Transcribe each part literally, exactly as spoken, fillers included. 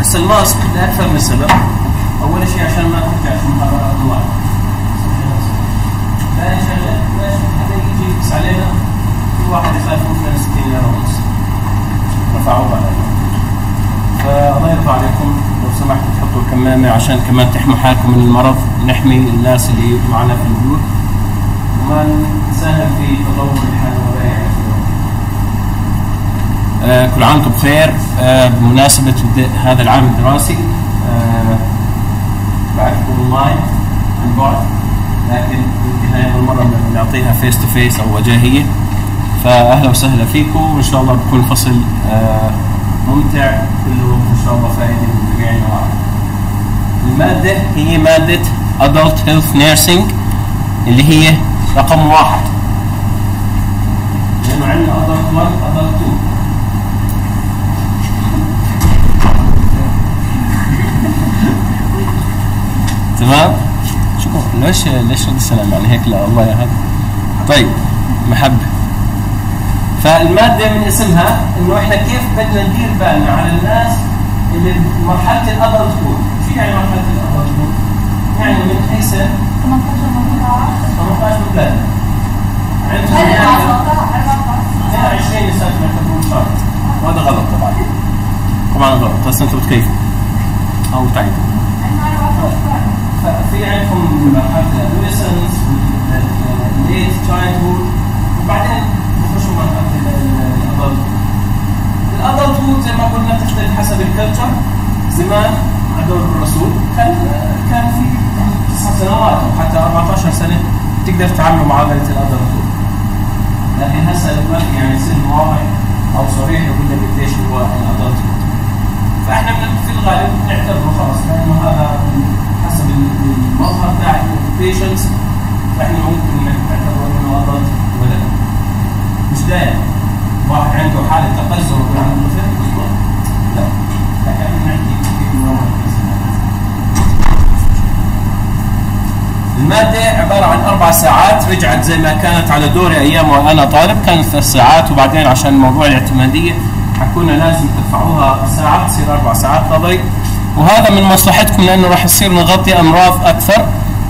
هسه الماسك لاكثر من سبب. اول شيء عشان ما ترجعش محاضرات اونلاين. ثاني شغله ليش حدا يجي يقيس علينا في واحد يخالفون اثنين وستين ليره ونص رفعوه علينا. فالله يرضى عليكم لو سمحتوا تحطوا الكمامه عشان كمان تحموا حالكم من المرض، نحمي الناس اللي معنا في البيوت وما نساهم في تطور الحاله الوبائيه. آه كل عام وانتم بخير. آه بمناسبه هذا العام الدراسي آه بعرفكم اونلاين عن بعد، لكن يمكن هاي اول مره بنعطيها فيس تو فيس او وجاهيه، فاهلا وسهلا فيكم وان شاء الله بكون فصل آه ممتع كله ان شاء الله فائده من جميع النواحي. الماده هي ماده Adult Health Nursing اللي هي رقم واحد، لانه عندنا Adult واحد Adult اثنين. تمام؟ شكرا. ليش ليش رد السلام يعني هيك؟ لا والله يا هذا. طيب محبه. فالماده من اسمها انه احنا كيف بدنا ندير بالنا على الناس اللي بمرحله الادلتهود. شو يعني مرحله الادلتهود؟ يعني من اي سنه؟ ثمانية عشر بلاد. عندهم اثنين وعشرين سنه يعتبرون شرط، وهذا غلط طبعا. طبعا غلط، بس انتم بتكيفوا او تعيدوا. ففي عندكم مرحله الادوليسنس والليت تشايلدهود وبعدين بخشوا مرحله الادلت. الادلتهود زي ما قلنا تختلف حسب الكلتشر. زمان مع دور الرسول كان كان في تسع سنوات او حتى أربعة عشر سنه تقدر تعاملوا معامله الادلتهود، لكن هسه دلوقتي يعني سن واضح او صريح يقول لك قديش هو الادلتهود. فاحنا في الغالب نعتبره خلاص لانه هذا حسب المظهر تاع البيشنتس، فاحنا ممكن نعتبره انه ادلت ولا لا. مش دائما واحد عنده حاله تقزم ويقول عنده طفل بالضبط، لا، لكن احنا نحكي كيف نوع المادة عبارة عن أربع ساعات، رجعت زي ما كانت على دوري أيام وأنا طالب كانت ثلاث ساعات، وبعدين عشان موضوع الاعتمادية حكونا لازم تدفعوها ساعة تصير أربع ساعات نظري، وهذا من مصلحتكم لأنه راح يصير نغطي أمراض أكثر.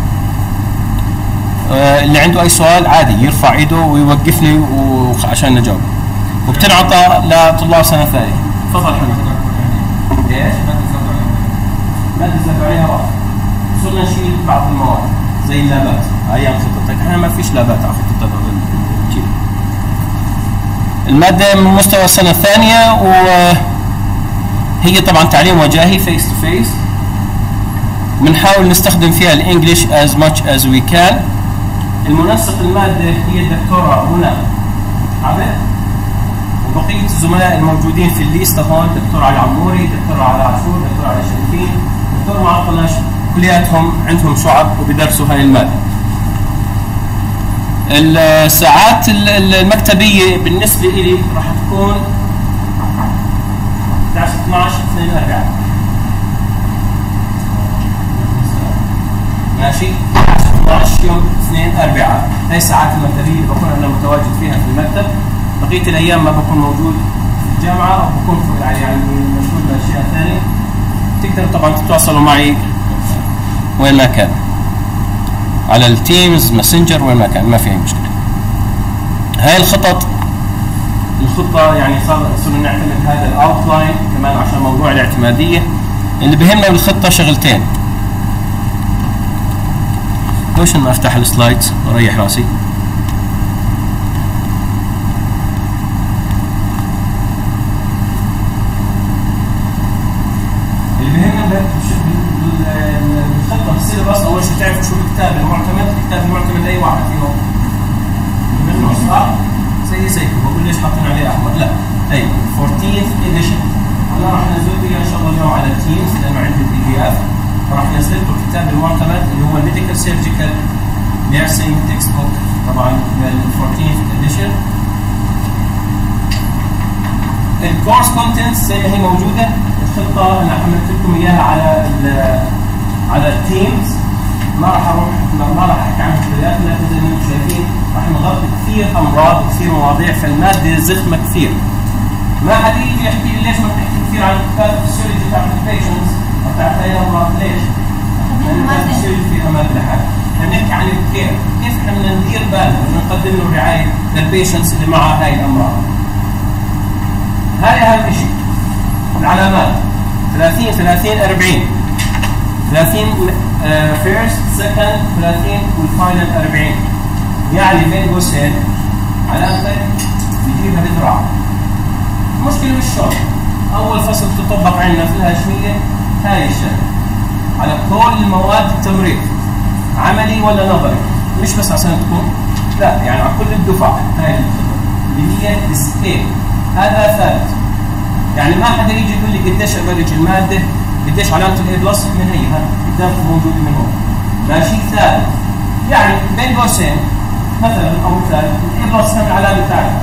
آه اللي عنده أي سؤال عادي يرفع إيده ويوقفني وعشان نجاوب، وبتنعطى لطلاب سنة ثانية. تفضل حضرتك. ليش؟ ما تزادوا عليها واحد. صرنا نشيل بعض المواد زي اللابات أيام خطتك، احنا ما فيش لابات على خطتك الجيل. المادة من مستوى السنة الثانية وهي طبعا تعليم وجاهي فيس تو فيس. بنحاول نستخدم فيها الانجليش as much as we can. المنسق المادة هي الدكتورة منى عبد، وبقية الزملاء الموجودين في الليستة هون دكتور علي عموري، دكتور علي عاشور، دكتور علي شريفين، دكتور معطلش، كلياتهم عندهم شعب وبيدرسوا هاي المادة. الساعات المكتبية بالنسبة لي راح تكون أحد عشر اثناشر اثنين أربعة. ماشي؟ اثناشر يوم اثنين أربعة. هاي الساعات المكتبية اللي بكون أنا متواجد فيها في المكتب. بقية الأيام ما بكون موجود في الجامعة أو بكون يعني مشغول بأشياء ثانية. تقدروا طبعا تتواصلوا معي وين ما كان على التيمز ماسنجر وين ما كان، ما في أي مشكلة. هاي الخطط الخطة يعني صار صرنا نعتمد هذا الأوتلاين كمان عشان موضوع الاعتمادية. اللي بهمنا بالخطة شغلتين. ليش ما أفتح السلايدز وأريح راسي؟ اللي بهمنا بالخطة بالسيلبس أول شيء تعرفوا شو الكتاب المعتمد. الكتاب المعتمد أي واحد فيهم منه صح؟ زي زيكم بقول ليش حاطين عليه أحمر؟ لا، أي أربعتاشر إديشن. أنا راح أنزل لكم إن شاء الله اليوم على التيمز لأنه عندي البي دي إف، راح أنزل لكم الكتاب المعتمد اللي هو الميديكال سيرجيكال نيرسينج تكست بوك، طبعا أربعتاشر إديشن. الكورس كونتنتس زي ما هي موجودة. الخطة أنا حملت لكم إياها على على التيمز، ما راح اروح ما راح احكي عن كليات، لكن زي ما انتم شايفين راح نغطي كثير امراض وكثير مواضيع، فالماده زخمه كثير. ما حد يجي يحكي لي ليش ما بتحكي كثير عن الفسيولوجي تاع البيشنت نقدم له رعايه للبيشنتس اللي معها هاي الامراض. هاي اهم شيء. العلامات ثلاثين ثلاثين أربعين، ثلاثين فيرست سكند ثلاثين والفاينل أربعين. يعني بين قوسين علامتك بتجيبها بذراع. المشكله بالشغل اول فصل تطبق عندنا في الهاشميه هاي الشغله على كل مواد التمريض، عملي ولا نظري، مش بس عشان تكون، لا يعني على كل الدفعه. هاي اللي هي السكيل هذا ثابت. يعني ما حدا يجي يقول لي قديش ابرج الماده، قديش علامه الاي بلس، من هي هذا قدامكم موجوده من هون. لا شيء ثابت. يعني بين قوسين مثلا او مثال الاي بلس كم العلامه بتاعتها؟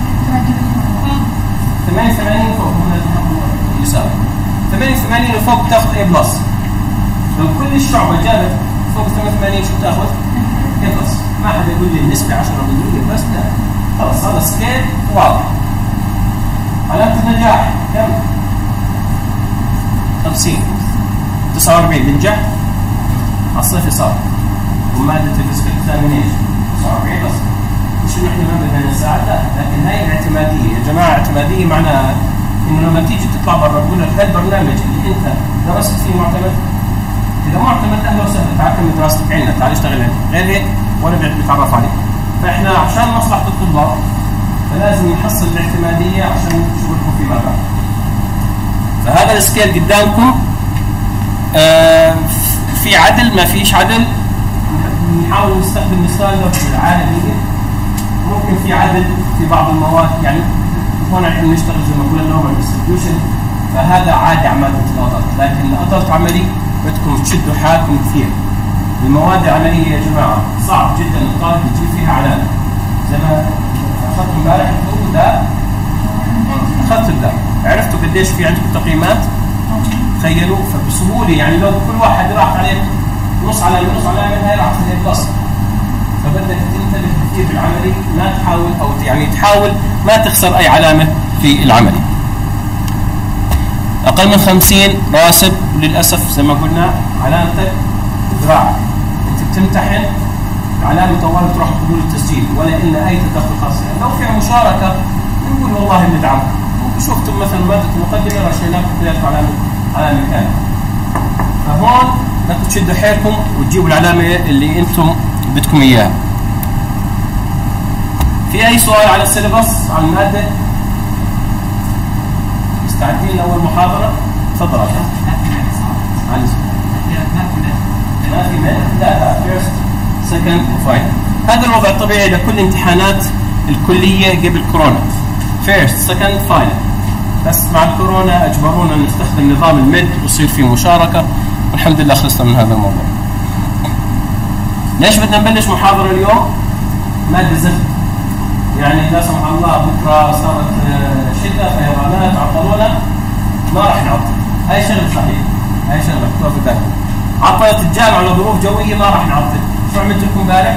ثمانية وثمانين فوق يساوي ثمانية وثمانين وفوق تاخذ اي بلس. لو كل الشعبه جابت فوق ثمانية وثمانين شو بتاخذ؟ اي بلس. ما حدا يقول لي النسبه عشرة بالمئة بس، لا خلص هذا سكيل واضح. علامة النجاح كم؟ خمسين. تسعة وأربعين بنجح على الصيف صار. ومادة الفيزيكال اكزامينيشن تسعة وأربعين بس. مش انه احنا ما بدنا نساعد، لا، لكن هاي الاعتمادية يا جماعة. اعتمادية معناها انه لما تيجي تطلع برا بقول لك هذا البرنامج اللي انت درست فيه معتمد. اذا معتمد اهلا وسهلا، تعال كمل دراستك عندنا، تعال اشتغل عندنا، غير هيك ولا بنتعرف عليك. فاحنا عشان مصلحة الطلاب فلازم نحصل الاعتمادية عشان شغلكم فيما بعد. فهذا السكيل قدامكم. آه في عدل ما فيش عدل، نحاول نستخدم ستاندرد العالمية. ممكن في عدل في بعض المواد، يعني هون احنا نشتغل زي ما قلنا نورمال ديستريبيوشن، فهذا عادي على مادة الأدلت. لكن الأدلت عملي بدكم تشدوا حالكم كثير. المواد العملية يا جماعة صعب جدا الطالب يجيب فيها علامة. زي ما اخذت امبارح الدكتور ده، اخذت ده، عرفتوا قديش في عندكم تقييمات؟ تخيلوا. فبسهوله يعني لو كل واحد راح عليه نص علامه نص علامه هاي راح تلاقي بلس. فبدك تنتبه كثير بالعملي، ما تحاول او يعني تحاول ما تخسر اي علامه في العملي. اقل من خمسين راسب للاسف زي ما قلنا علامتك ذراعك. انت بتمتحن علامة طوال تروح قبول التسجيل ولا إلا أي تدخل خاص. يعني لو في مشاركة نقول والله بندعمكم. شفتم مثلا مادة المقدمة رشيناكم كلياتكم علامة علامة كاملة. فهون بدكم تشدوا حيلكم وتجيبوا العلامة اللي أنتم بدكم إياها. في أي سؤال على السيلبس على المادة؟ مستعدين لأول محاضرة؟ تفضل. ما في مد؟ لا لا فيرست سكند وفاينل. هذا الوضع الطبيعي لكل امتحانات الكلية قبل كورونا. فيرست سكند فاينل. بس مع الكورونا أجبرونا أن نستخدم نظام المد ويصير في مشاركة، والحمد لله خلصنا من هذا الموضوع. ليش بدنا نبلش محاضرة اليوم؟ مادة زفت. يعني لا سمح الله بكرة صارت شتاء فيضانات عطلونا، ما راح نعطل. هاي شغلة صحيح. هاي شغلة اكتبها في بالكم. عطلت الجامعة على ظروف جوية ما راح نعطل. شو عملت لكم امبارح؟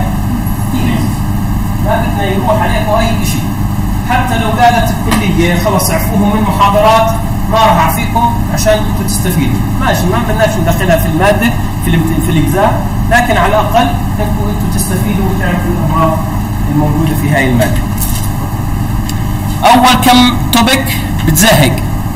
ما بدنا يروح عليكم اي شيء. حتى لو قالت الكليه خلص اعفوهم من المحاضرات ما راح اعفيكم عشان انتم تستفيدوا. ماشي، ما بدناش ندخلها في الماده في في الاجزاء، لكن على الاقل انكم انتم تستفيدوا وتعرفوا الامراض الموجوده في هاي الماده. اول كم توبك بتزهق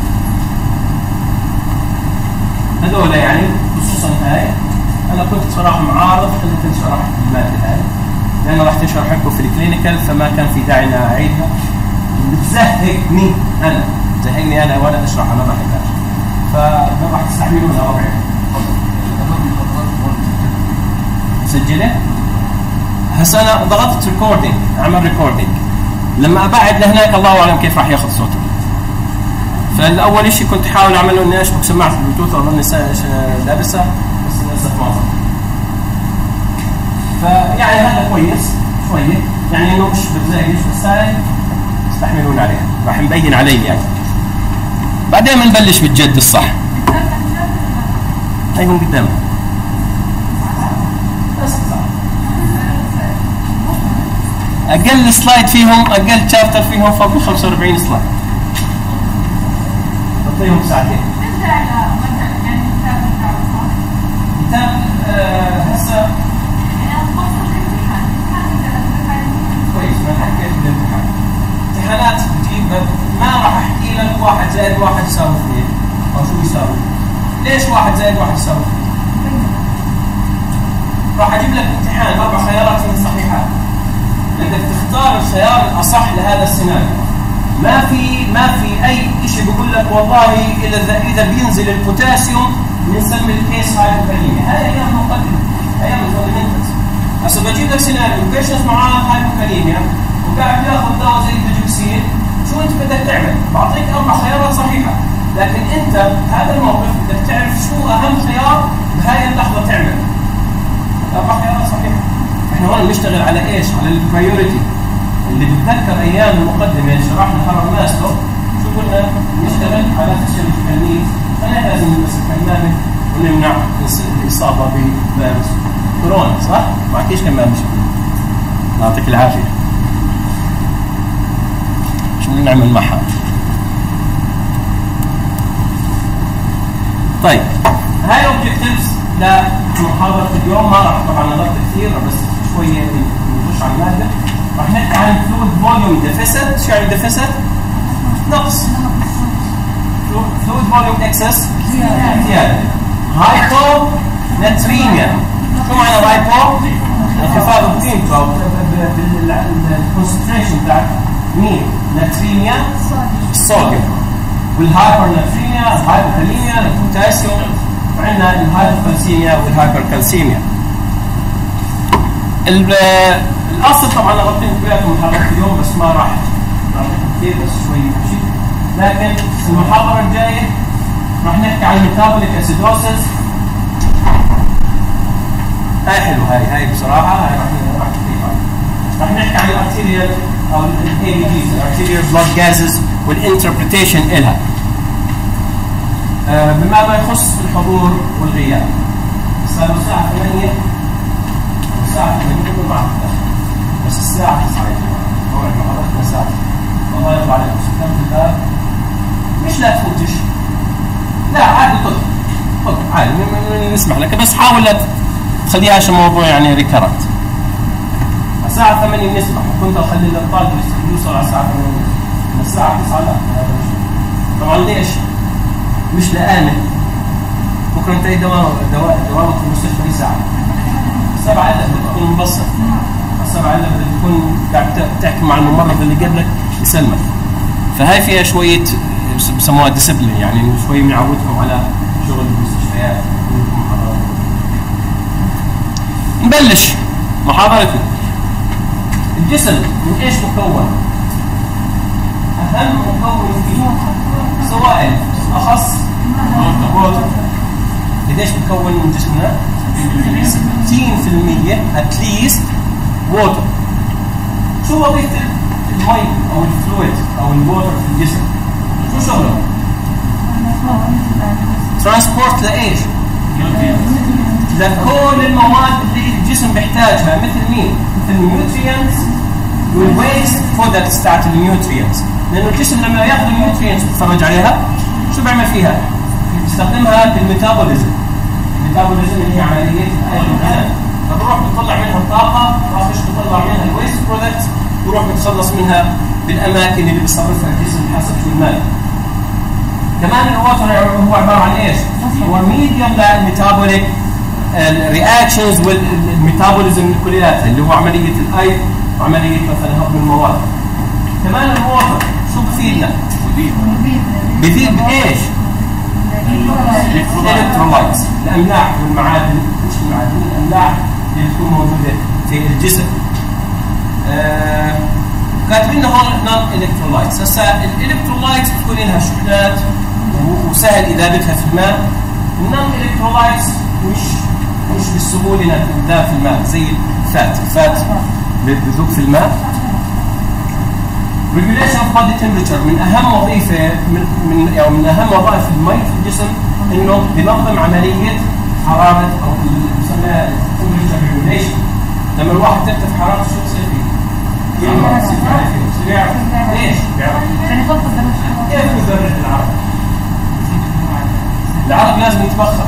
هذول، يعني خصوصا هاي. أنا كنت صراحة معارض أنك تنشرح المادة هاي لأنه راح تنشرح لكم في الكلينيكال، فما كان في داعي أن أعيدها. بتزهقني أنا، بتزهقني أنا وأنا أشرحها ما بحبهاش، فما راح تستحملونها ربعي. سجلت؟ هسه أنا ضغطت ريكوردينج، عمل ريكوردينج. لما أبعد لهناك الله أعلم كيف راح ياخذ صوته. فالأول شيء كنت أحاول أعمله إني أشبك سماعة البلوتوث، أظني لابسها بس للأسف ما ظبط. فيعني هذا كويس شوية، يعني إنه مش بتزهقش بس هاي استحملون عليها، راح نبين علي يعني. بعدين بنبلش بالجد الصح. هاي هون قدامك. بس أقل سلايد فيهم، أقل شابتر فيهم فوق خمسة وأربعين سلايد. تعطيهم ساعتين. كتاب هسه امتحانات بتجيب ما راح احكي لك واحد زائد واحد يساوي اثنين او شو يساوي. ليش واحد زائد واحد يساوي اثنين؟ راح اجيب لك امتحان اربع خيارات من صحيحات، بدك تختار الخيار الاصح لهذا السيناريو. ما في ما في اي شيء بيقول لك والله اذا اذا بينزل البوتاسيوم بنسمي الكيس هايبوكاليميا. هاي ايام مقدمه، ايام الفوندمنتالز. هسه بجيب لك سيناريو بيشنت معاه هايبوكاليميا وقاعد ياخذ دواء زي الدوجوكسين، شو انت بدك تعمل؟ بعطيك اربع خيارات صحيحه، لكن انت هذا الموقف بدك تعرف شو اهم خيار بهاي اللحظه تعمل. اربع خيارات صحيحه. احنا هون بنشتغل على ايش؟ على البرايورتي. اللي بتذكر ايام المقدمه اللي شرحنا هرم ماستو شو قلنا؟ نشتغل على فيسيولوجيكال نيدز، فاحنا لازم نلبس الكمامه ونمنع الاصابه بفيروس كورونا، صح؟ ما فيش كمامه. يعطيك العافيه. شو بدنا نعمل معها؟ طيب هاي اوبجكتيفز لمحاضره اليوم. ما راح طبعا نغطي كثير بس شويه نخش على الماده. راح نحكي عن فلويد فوليوم ديفيسيت. شو يعني ديفيسيت؟ نقص. فلويد فوليوم اكسس زياده. هايبو ناتريميا. شو معنى هايبو؟ انخفاض بقيمته او بالكونسنتريشن تاع مين؟ ناتريميا الصوديوم. والهايبر ناتريميا الهايبوكاليميا البوتاسيوم، وعندنا الهايبوكالسيميا والهايبركالسيميا. الاصل طبعا غطيت كلياتكم محاضرات اليوم بس ما راح نعطيكم كثير بس شوي شيء. لكن المحاضره الجايه راح نحكي عن الميتابوليك اسيدوسيس. هاي حلوه هاي هاي بصراحه هاي راح راح راح نحكي عن الارتيريال او الاي بي جيز الارتيريال بلاد جازز والانتربريتيشن لها آه بما ما يخص الحضور والغياب. صار الساعه ثمانية الساعه ثمانية كنت معك بس الساعه تسعة يا جماعه موعد محاضرتنا الساعه. والله يرضى عليكم سكرت الباب مش لا تفوتش، لا عادي خذ خذ عادي نسمح لك بس حاول لا تخليها عشان موضوع يعني ريكرنت. الساعة ثمانية بنسمح وكنت أخلي الطالب يوصل على الساعة ثمانية الساعة تسعة لا. طبعا ليش؟ مش لآمن بكرة انت ايه دوام دواء دوامك في المستشفى دي ساعة سبعة إلا بدك تكون مبسط. السبعة إلا بدك تكون قاعد تحكي مع الممرض اللي قبلك يسلمك. فهاي فيها شوية بسموها ديسبلين يعني شوية بنعودكم على شغل المستشفيات. نبلش محاضرتنا. الجسم من ايش مكون؟ اهم مكون فيه سوائل اخص ووتر. قديش بتكون من جسمنا؟ ستين بالمية اتليست ووتر. شو وظيفة المي او الفلويد او الووتر في الجسم؟ شو شغله؟ ترانسبورت لايش؟ لكل المواد اللي الجسم بيحتاجها مثل مين؟ مثل النيوترينتس والويست برودكتس تاعت النيوترينتس. لانه الجسم لما ياخذ النيوترينتس بيتفرج عليها شو بيعمل فيها؟ بيستخدمها بالميتابوليزم. الميتابوليزم اللي هي عمليه الغذاء. فبروح بتطلع منها الطاقه واخش بتطلع منها الويست برودكتس وروح بتخلص منها بالاماكن اللي بيصرفها الجسم حسب شو المال. كمان الووتر هو عباره عن ايش؟ هو ميديوم للميتابوليك الرياكشنز والميتابوليزم كلياتها اللي هو عمليه الاي وعمليه مثلا هضم المواد. كمان الووتر شو بفيدنا؟ بفيد بايش؟ الالكترولايتس الاملاح والمعادن مش المعادن الاملاح اللي بتكون موجوده في الجسم. آه كاتبين هون نون الكترولايتس. هسه الالكترولايتس بتكون لها شحنات وسهل اذابتها في الماء. النون الكترولايتس مش مش بالسهوله انها تذاب في الماء زي الفات. الفات بذوب في الماء. regulation of body temperature من اهم وظيفه من من يعني من اهم وظائف المي في الجسم انه بينظم عمليه حراره او بنسميها temperature regulation. لما الواحد ترتفع حرارته شو بصير فيه؟ يعرف يصير يعرف ليش؟ بيعرف عشان يخفض درجه الحراره. كيف درجه العرق؟ العرق لازم يتبخر.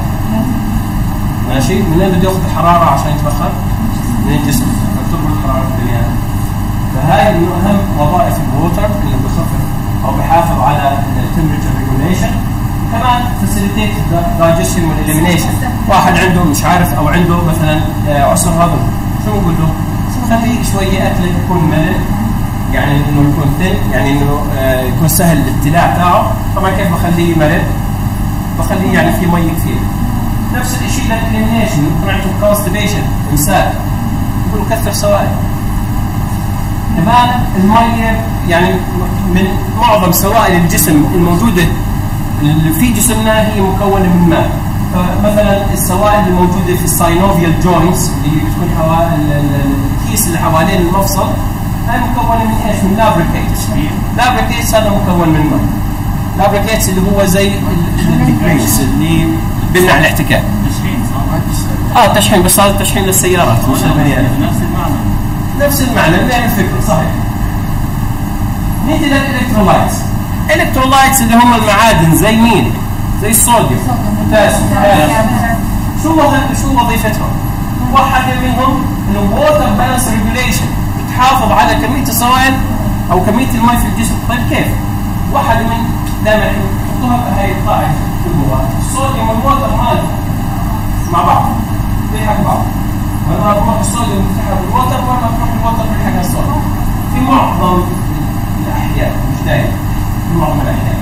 ماشي؟ من وين بده ياخذ الحراره عشان يتبخر؟ من الجسم. فبتربط حراره البني ادم. فهاي من اهم وظائف الووتر اللي بخفف او بحافظ على التمبريتشر ريجوليشن. كمان فاسيليتيت دايجيشن والاليمينيشن. واحد عنده مش عارف او عنده مثلا عسر هضم، شو بقول له؟ خلي شويه اكله يكون ملل، يعني انه يكون ثن، يعني انه يكون سهل الابتلاع تاعه. طبعا كيف بخليه ملل؟ بخليه يعني في مي كثير. نفس الشيء للاليمينيشن، يكون عنده كونستيبيشن، امساك، يقول كثر سوائل. كمان الميه يعني من معظم سوائل الجسم الموجوده اللي في جسمنا هي مكونه من ماء. فمثلا السوائل الموجوده في الساينوفيال جوينتس اللي بتكون حوالي الكيس اللي حوالين المفصل، هاي مكونه من ايش؟ من لابريكيتس. لابريكيتس هذا مكون من ماء. لابريكيتس اللي هو زي الجريس اللي بيمنع الاحتكاك. تشحين صح؟ اه تشحين، بس هذا تشحين للسيارات مش للبني ادم. نفس المعنى. نفس المعنى، نفس الفكره، صحيح. نيجي للالكترولايتس. الالكترولايتس اللي هم المعادن زي مين؟ زي الصوديوم، بوتاسيوم، شو وظيفتهم؟ شو وظيفتهم؟ واحدة منهم انه ووتر بالانس ريجوليشن، بتحافظ على كمية السوائل او كمية الماء في الجسم. طيب كيف؟ واحدة من دائما نحطوها بهاي القاعدة جوا، الصوديوم والووتر مال مع بعض بيلحق بعض. ولما تروح الصوديوم بيلحق بالووتر، ولما تروح الووتر بيلحق الصوديوم. في معظم الأحياء، مش دائما، في معظم الأحياء.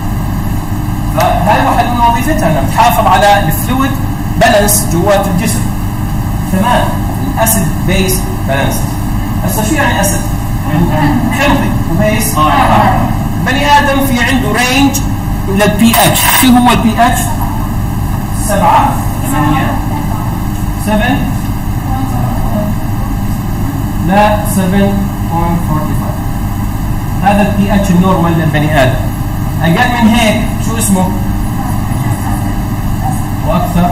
فهاي واحد من وظيفتها انها بتحافظ على الفلويد بالانس جوات الجسم. كمان الاسيد بيس بالانس. هسه شو يعني اسيد؟ حمضي وبيس بني ادم في عنده رينج للبي اتش. شو هو البي اتش؟ سبعة سبعة لا سبعة فاصلة خمسة وأربعين. هذا البي اتش النورمال للبني ادم. اقل من هيك شو اسمه؟ واكثر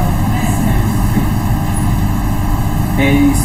بيس.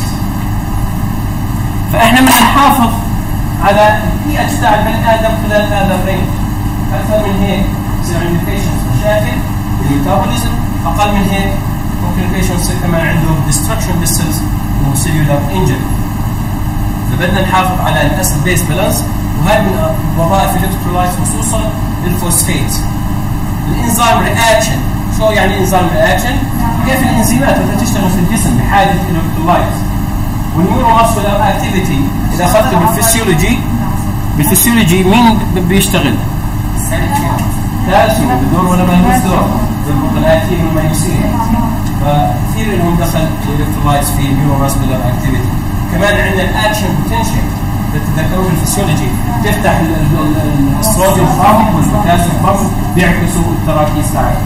فاحنا بدنا نحافظ على البي اتش تاع البني ادم خلال هذا الرينج. اكثر من هيك يصير عند البيشنتس مشاكل بالميتابوليزم، اقل من هيك ممكن البيشنت يصير كمان عنده ديستركشن بالسيلز وسيلولار انجري. فبدنا نحافظ على الاسيد بيس بالانس. وهي من وظائف الالكترولايتس خصوصا الفوسفات. الانزيم رياكشن. شو يعني انزيم رياكشن؟ كيف الانزيمات اللي تشتغل في الجسم بحاجه الالكترولايتس. والنيورو ماسكولار اكتيفيتي اذا اخذته بالفسيولوجي، بالفسيولوجي مين بيشتغل؟ كالسيوم بدور ولا مالوش دور؟ بالبطلاكين والمايوسين. فكثير لهم دخل الالكترولايتس في النيورو ماسكولار اكتيفيتي. كمان عندنا الاكشن بوتنشال، تتذكروا الفسيولوجي، تفتح الصوديوم بامب والبوتاسيوم بامب بيعكسوا التراكيز تاعها.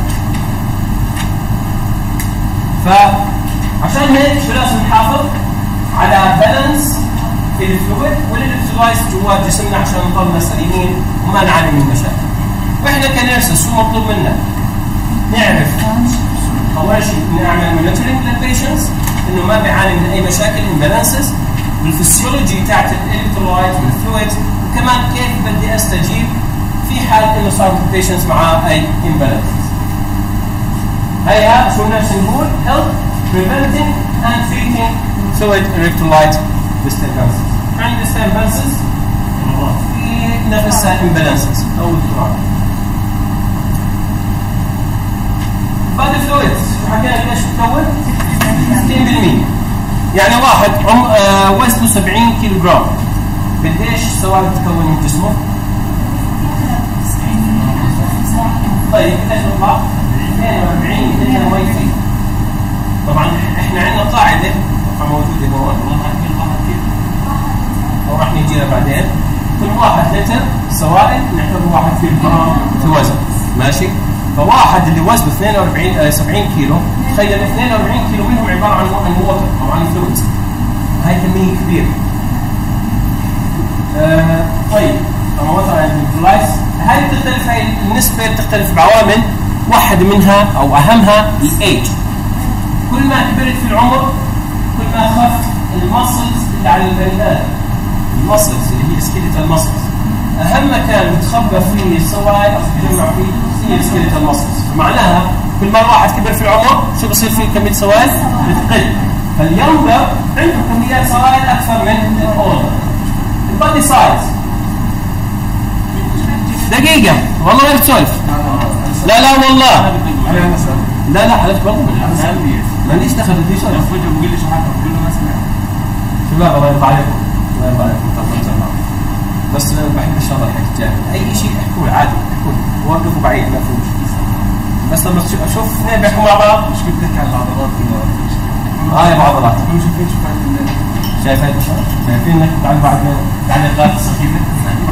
فعشان هيك شو لازم نحافظ على بالانس في الفلويد والالكترولايتس جوات جسمنا عشان نضلنا سليمين وما نعاني من مشاكل. واحنا كنيرسز شو مطلوب منا؟ نعرف اول شيء نعمل مونيتورنج للبيشنتس انه ما بيعاني من اي مشاكل امبالانسز، والفسيولوجي تاعت الالكترولايت والفلويد، وكمان كيف بدي استجيب في حال انه صار البيشنتس معاه اي امبالانسز. هيها شو بدنا نقول؟ health preventing and treating fluid electrolyte disturbances. عندنا disturbances في نفسها imbalances او اضطراب. بعد الفلويد حكينا قديش بتكون؟ ستين بالمئة. يعني واحد عم آه وزنه سبعين كيلو جرام، قديش سوائل تكون من جسمه؟ طيب قديش بيطلع؟ اثنين وأربعين لتر مي فيه. طبعا احنا عندنا قاعده موجوده هون وراح نجيها بعدين. كل واحد لتر سوائل نعتبره واحد كيلو جرام في وزن، ماشي؟ فواحد اللي وزنه اثنين وأربعين آه سبعين كيلو، تخيل اثنين وأربعين كيلو منهم عباره عن عن ووتر او عن فلويدز. هاي كميه كبيره. آه طيب طبعا وصل على الالكترولايتس. هاي بتختلف، هاي النسبه بتختلف بعوامل، واحد منها او اهمها الايج. كل ما كبرت في العمر كل ما خف المسلز اللي على البني ادم. المسلز اللي هي سكيلتال مسلز، اهم مكان بتخبى فيه السوائل او تتجمع فيه هي السكيلتال مسلز. فمعناها كل ما الواحد كبر في العمر شو بصير فيه كميه سوائل؟ بتقل. فاليونجر عنده كميات سوائل اكثر من الاولدر. البادي سايز. دقيقة والله غير تسولف. لا لا والله. لا لا حلفت برضه ماليش دخل في الديشن. لو فوجئ بقول لي شو حاجة بقول له ما سمع. شباب الله يرضى عليكم. الله يرضى عليكم تفضلوا. بس بحب الشغله الحكي الجاهل، اي شيء احكوا عادي احكوا وقفوا بعيد ما في مشكله. بس لما اشوف اثنين بيحكوا مع بعض مش بدك على العضلات كذا. اه يا عضلات. شايفين شو شايفين شايفين انك بعد بعد تعليقات سخيفه.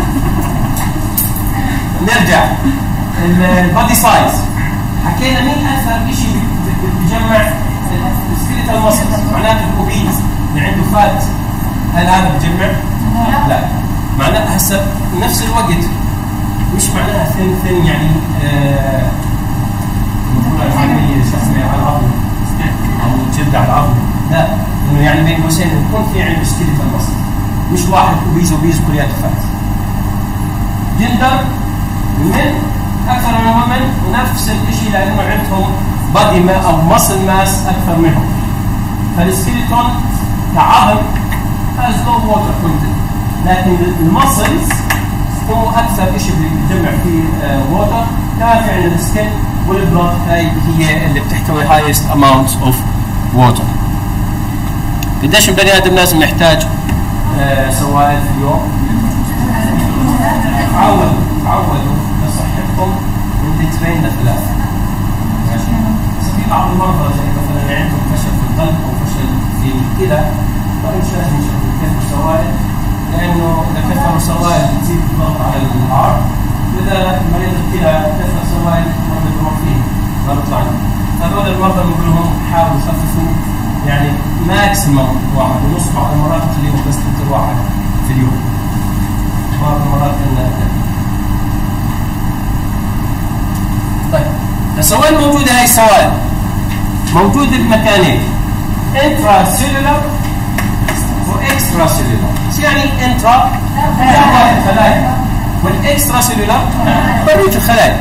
نرجع البادي سايز. حكينا مين اكثر شيء بيجمع السكيلتال ماسلز، معناته الاوبيز اللي عنده فات، هل هذا بيجمع؟ لا. معناها هسه نفس الوقت مش معناها ثن ثن يعني المفروض العلمية شو اسمها على العظم أو جلد على العظم، لا، إنه يعني بين قوسين يكون في عنده سكيلتال ماسل، مش واحد اوبيز اوبيز كلياته فات. جندر من أكثر من ومن ونفس الشيء لأنه عندهم بادي ما أو ماسل ماس أكثر منهم، فالسكيلتون كعظم has low water content، لكن المسلز هو اكثر شيء بيجمع فيه ووتر. كمان في عندنا السكن والبلود، هاي هي اللي بتحتوي highest amount of water. قديش البني ادم لازم يحتاج سوائل في اليوم؟ تعودوا تعودوا لصحتكم من لترين لثلاثه. ماشي. بس في بعض المرضى زي مثلا اللي عندهم فشل في القلب او فشل في الكلى مش لازم يشربوا كثير سوائل، لأنه إذا كثروا سوائل تزيد الضغط على العرض، وإذا مريض الكلى كثر سوائل ما بيروح فيه ما بيطلع. هذول المرضى بنقول لهم حاولوا يخففوا يعني ماكسيموم واحد ونص، بعض المرات تخليهم بس لتر واحد في اليوم، بعض المرات إنها. طيب السوائل موجودة، هاي السوائل موجودة بمكانين، انترا سيلولر واكسترا سيلولر. ايش يعني انترا؟ الخلايا، والاكسترا سيلولر بريد الخلايا.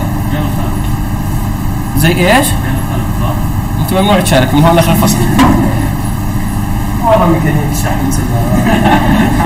زي ايش؟ انت ممنوع تشارك من هون لاخر الفصل. والله ميكانيك شحن سيارة.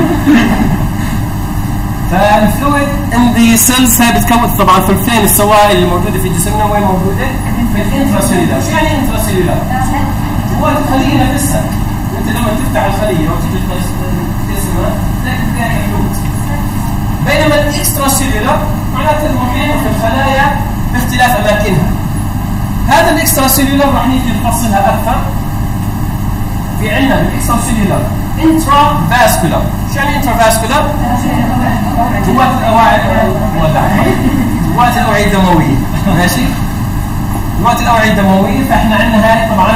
فالفلويد ان ذا سيلز هاي بتكون طبعا ثلثين السوائل الموجوده في جسمنا وين موجوده؟ في الانترا سيلولر. ايش يعني انترا سيلولر؟ جوات الخليه نفسها. انت لما تفتح الخليه وتجي تقسمها تلاقي فيها فلويد. بينما الاكسترا سيلولر معناته المحيط في الخلايا باختلاف اماكنها. هذا الاكسترا سيلولر راح نيجي نفصلها اكثر. في عندنا بالاكسترا سيلولر انترا فاسكولار. ايش يعني انترا فاسكولار؟ جوات الاوعيه جوات الاوعيه الدمويه. ماشي؟ جوات الاوعيه الدمويه. فاحنا عندنا هاي طبعا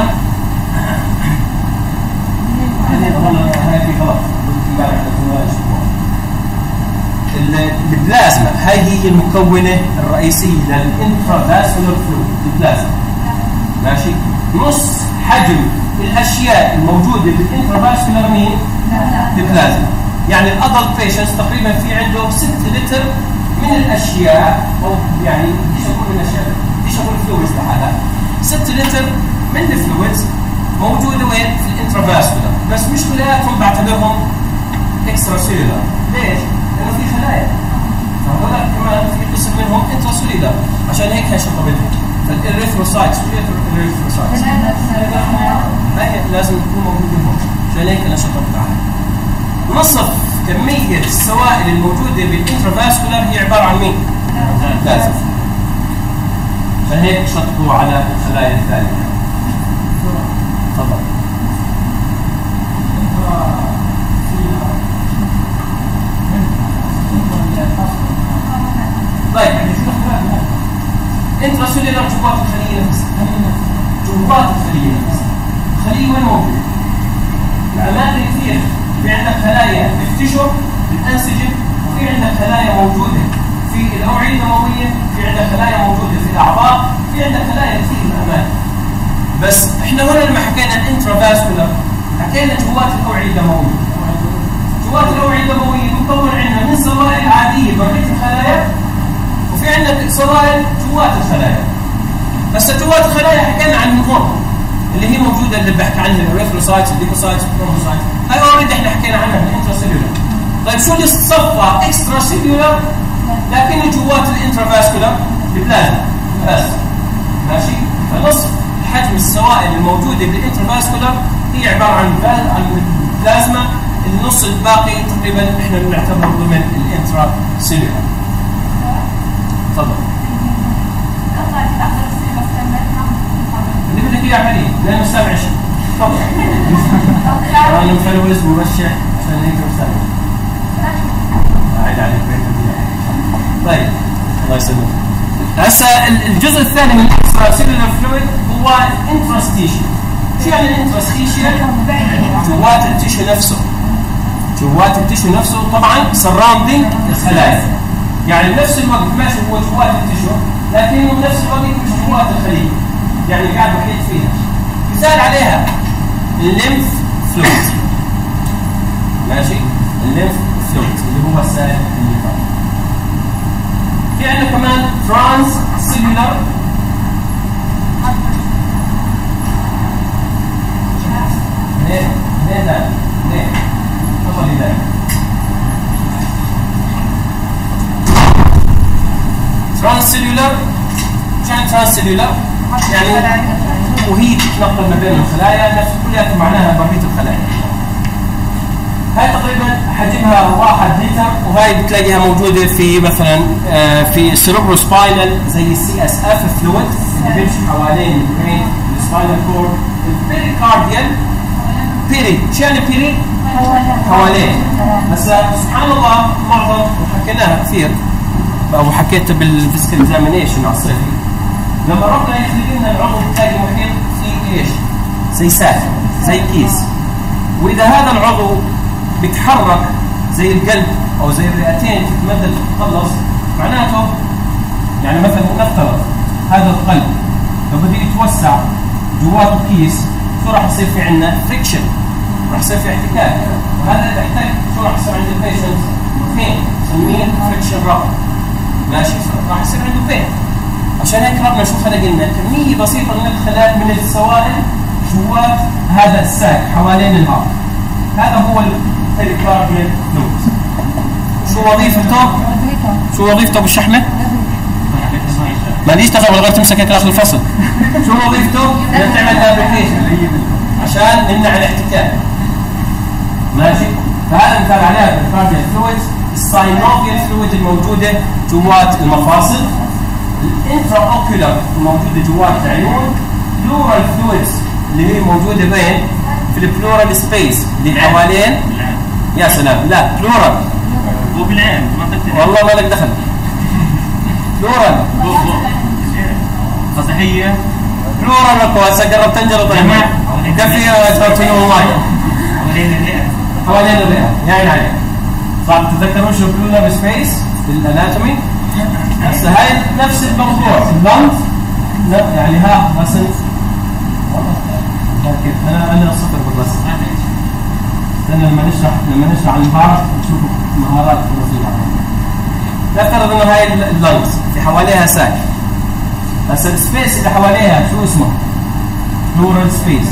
هاي في غلط البلازما. هاي هي المكونه الرئيسيه للانترافاسكولار فلويد البلازما. ماشي؟ نص حجم الاشياء الموجوده بالانترافاسكولار مين؟ البلازما. يعني الادلت بيشنتس تقريبا في عنده ستة لتر من الاشياء، او يعني ايش اقول من الاشياء؟ ايش اقول فلويدز لحالها؟ ستة لتر من الفلويدز موجوده وين؟ في الانترافاسكولار، بس مش كلياتهم بعتبرهم اكسترا سيلولار. ليش؟ لانه في خلايا، فهذول كمان في قسم منهم انتراسيلولار، عشان هيك هي شطبتهم. فالاريثروسايتس والاريثروسايتس هاي لازم تكون موجوده هون، عشان هيك انا شطبت عليها. نصف كميه السوائل الموجوده بالانترافاسكولار هي عباره عن مين؟ لازم. فهيك شطبوا على الخلايا الثانيه. تفضل. طيب انتراسيلولار جوات الخليه نفسها. جوات الخليه نفسها. الخليه وين موجوده؟ الاماكن كثير. في عندك خلايا بالتشو بالانسجه، وفي عندك خلايا موجوده في الاوعيه الدمويه، في عندك خلايا موجوده في الاعضاء، في عندك خلايا كثير من الاماكن. بس احنا هنا لما حكينا الانترافاسكولار حكينا جوات الاوعيه الدمويه. جوات الاوعيه الدمويه مكون عندنا من سوائل عاديه برية الخلايا، وفي عندنا سوائل جوات الخلايا. بس جوات الخلايا حكينا عن هون اللي هي موجوده اللي بحكي عنها الاريثروسايتس، الليكوسايتس، الكروموسايتس. هاي اوريدي احنا حكينا عنها بالانتراسيلولار. طيب شو اللي صفى اكسترا سيلولر لكنه جوات الانترافاسكولار البلازما بس ماشي. فنصف حجم السوائل الموجوده بالانترافاسكولار هي عباره عن عن البلازما، النص الباقي تقريبا احنا بنعتبره ضمن الانترا سيلولر. تفضل. اللي بدك اياه عمليه لانه سامع شيء. تفضل. انا مفلوس مرشح عشان هيك مستعد. عيد عليك بيت. طيب الله يسلمك. هسه الجزء الثاني من الاكسترا سيلولر فلويد هو الانترستيشن. شو يعني الانترستيشن؟ جوات التيشو نفسه. جوات التيشو نفسه طبعا سراوندينج الخلايا. يعني بنفس الوقت ماشي هو جوات التيشو لكنه بنفس الوقت مش جوات الخليه. يعني قاعد وحيد فيها. مثال عليها الليمف فلويد. ماشي؟ الليمف فلويد اللي هو السائل الليمفاوي. في عندنا كمان ترانس سيلولر ليه؟ ليه ده؟ ليه؟ تفضل ده. ترانس سيلولر شو يعني ترانس سيلولر؟ يعني وهي تتنقل ما بين الخلايا نفس كلها معناها بقية الخلايا. هاي تقريبا حجمها واحد لتر وهاي بتلاقيها موجوده في مثلا في السيربروسباينال زي السي اس اف فلويد اللي بيمشي حوالين البرين السباينال كورد. البيريكارديال بيري شو يعني بيري؟ حوالين. هسه سبحان الله معظم وحكيناها كثير او حكيتها بالفيزيكال اكزامينيشن على الصيفي لما ربنا يخلق لنا العضو بتلاقي محيط فيه ايش؟ زي ساك زي كيس. واذا هذا العضو بيتحرك زي القلب او زي الرئتين تتمدد تتخلص معناته يعني مثلا نفترض هذا القلب لو بده يتوسع جواته كيس شو راح يصير في عندنا؟ فريكشن، راح يصير في احتكاك. وهذا الاحتكاك شو راح يصير عند البيشنت؟ بين نسميه فريكشن رابط. ماشي؟ راح يصير عنده بين. عشان هيك ربنا شو خلق لنا؟ كميه بسيطه من الخلايا من السوائل جوات هذا الساك حوالين الهارت. هذا هو البيريكارديال فلويد. شو وظيفته؟ شو وظيفته بالشحمه؟ ما ليش تغير غير تمسك هيك اخر الفصل. شو وظيفته؟ بدك تعمل ابلكيشن عشان نمنع الاحتكاك. ماشي؟ فهذا مثال عليها البيريكارديال فلويد، الساينوفيال فلويد الموجوده جوات المفاصل، الانترا اوكيولار الموجوده جوات العيون، بلورال فلويدز اللي هي موجوده بين في البلورال سبيس اللي حوالين. يا سلام لا بلورال مو بالعين والله ما لك دخل. بلورال سطحيه بلورال اكو هسه قربت تنجلط كفي ترتين والله حوالين الرئه. يعني عليك صعب تتذكرون شو بلورال سبيس بالاناتومي. هسه هاي نفس الموضوع اللنز يعني ها مثلا انا انا صفر بالرسم. استنى لما نشرح لما نشرح عن الهارت نشوف مهارات الرسم. نفترض انه هاي اللنز في حواليها ساك. هسه السبيس اللي حواليها شو اسمه؟ بلورال سبيس.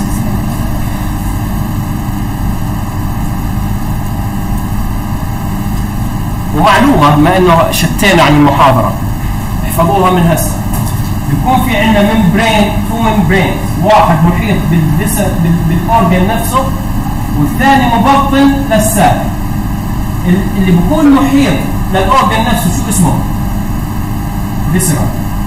ومعلومه بما انه شتينا عن المحاضره احفظوها من هسه. بيكون في عندنا ممبرين تو ممبرين، واحد محيط بالاورجن نفسه والثاني مبطن للساك. اللي بيكون محيط للاورجن نفسه شو اسمه؟ فيسرال.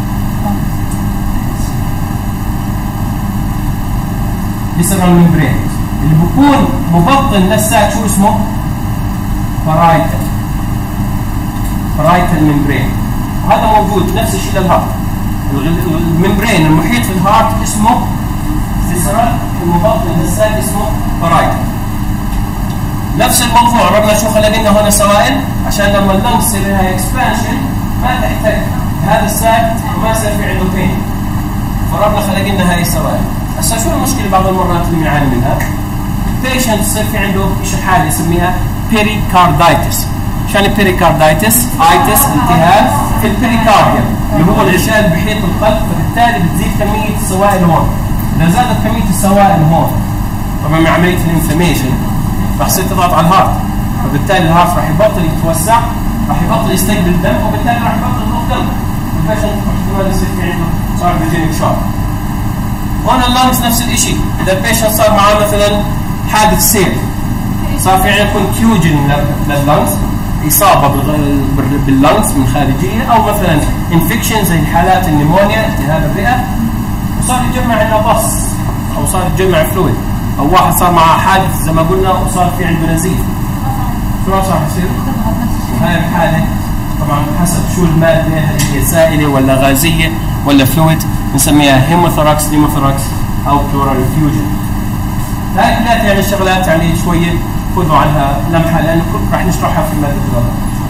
فيسرال ممبرين. اللي بيكون مبطن للساك شو اسمه؟ بارايتال. بارايتال ممبرين. وهذا موجود نفس الشيء للهارت. الممبرين المحيط في الهارت اسمه فيسرال، المبطن للساك اسمه بارايتال. نفس الموضوع ربنا شو خلق لنا هون سوائل عشان لما اللنج يصير لها اكسبانشن ما تحتاج هذا الساك وما يصير في عنده بين. فربنا خلق لنا هاي السوائل. هسه شو المشكله بعض المرات اللي بنعاني منها؟ بيشنت يصير في عنده شيء حاله يسميها بيريكاردايتس. شو يعني بيريكاردايتس؟ ايتس التهاب في البيريكارديوم اللي هو الغشاء اللي بيحيط القلب، فبالتالي بتزيد كميه السوائل هون. اذا زادت كميه السوائل هون طبعا مع عمليه الانفلاميشن راح تصير تضغط على الهارت، فبالتالي الهارت راح يبطل يتوسع، راح يبطل يستقبل الدم، وبالتالي راح يبطل يضخ دم. البيشنت احتمال يصير في عنده صار بيجينيك شوك. هون اللانجز نفس الشيء، اذا البيشنت صار معاه مثلا حادث سير، صار في عنده كونتيوجن لللانجز، اصابه باللانجز من خارجيه، او مثلا انفكشن زي حالات النيمونيا التهاب الرئه، وصار يتجمع عندنا بص او صار يتجمع فلويد، او واحد صار معه حادث زي ما قلنا وصار في عنده نزيف، شو راح يصير؟ وهي الحاله طبعا حسب شو الماده، هل هي سائله ولا غازيه ولا فلويد، بنسميها هيموثوراكس نيموثوراكس او بلورال فيوجن. هاي كلها يعني الشغلات يعني شويه خذوا عنها لمحه لانه راح نشرحها في ماده الغذاء.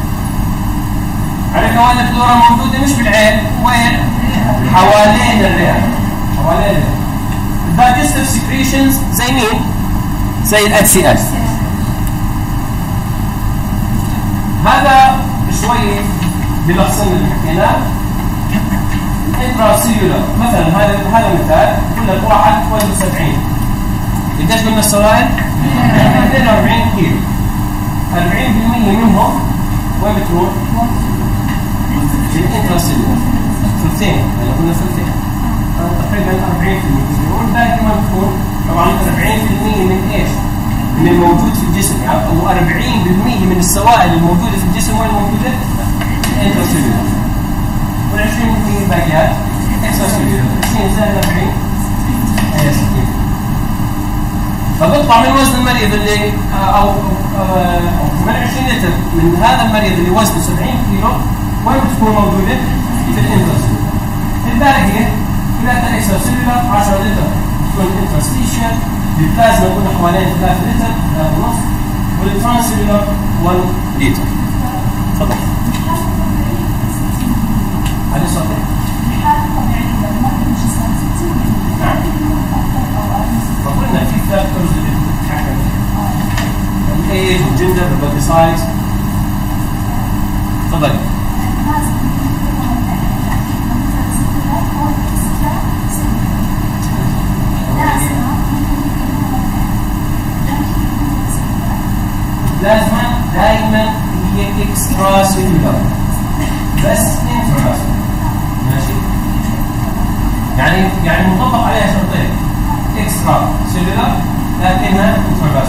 على كمان الفلورا موجوده مش بالعين، وين؟ حوالين الرئه، حوالين الرئه. الدايجستيف سكريشنز زي مين؟ زي الاتش سي ال. هذا شوي بلخصنا اللي حكيناه. الانتراسيلولر مثلا هذا هذا مثال، يقول لك واحد وزنه سبعين، قديش قلنا السوائل؟ اثنين وأربعين كيلو. أربعين بالمئة منهم وين بتروح؟ الانتراسيلولر، ثلثين، يعني قلنا ثلثين، تقريبا أربعين بالمئة، والباقي ما بتكون طبعا أربعين بالمئة من ايش؟ من الموجود في الجسم، يعني او أربعين بالمئة من السوائل الموجوده في الجسم وين موجوده؟ الانتراسيلولر. والعشرين بالمئة باقيات اكستراسيلولر. عشرين زائد أربعين هي ستين. فبيطلع من وزن المريض اللي او او من عشرين لتر من هذا المريض اللي وزنه سبعين كيلو وين بتكون موجوده؟ في الانتراسيلولر. الباقي ثلاثة اكستراسيلولر، عشرة لتر تكون انترستيشن، البلازما قلنا حوالين ثلاثة لتر، ثلاثة ونص، والترانسيلولر واحد لتر. تفضل. هذا صحيح. نعم. فقلنا في فاكتورز اللي بتتحكم فيها. الايج، الجندر، البادي سايز. تفضلي. البلازما دائما هي اكسترا سيلولر بس انترا، ماشي؟ يعني يعني مطبق عليها شرطين، اكسترا سيلولر لكنها انترا.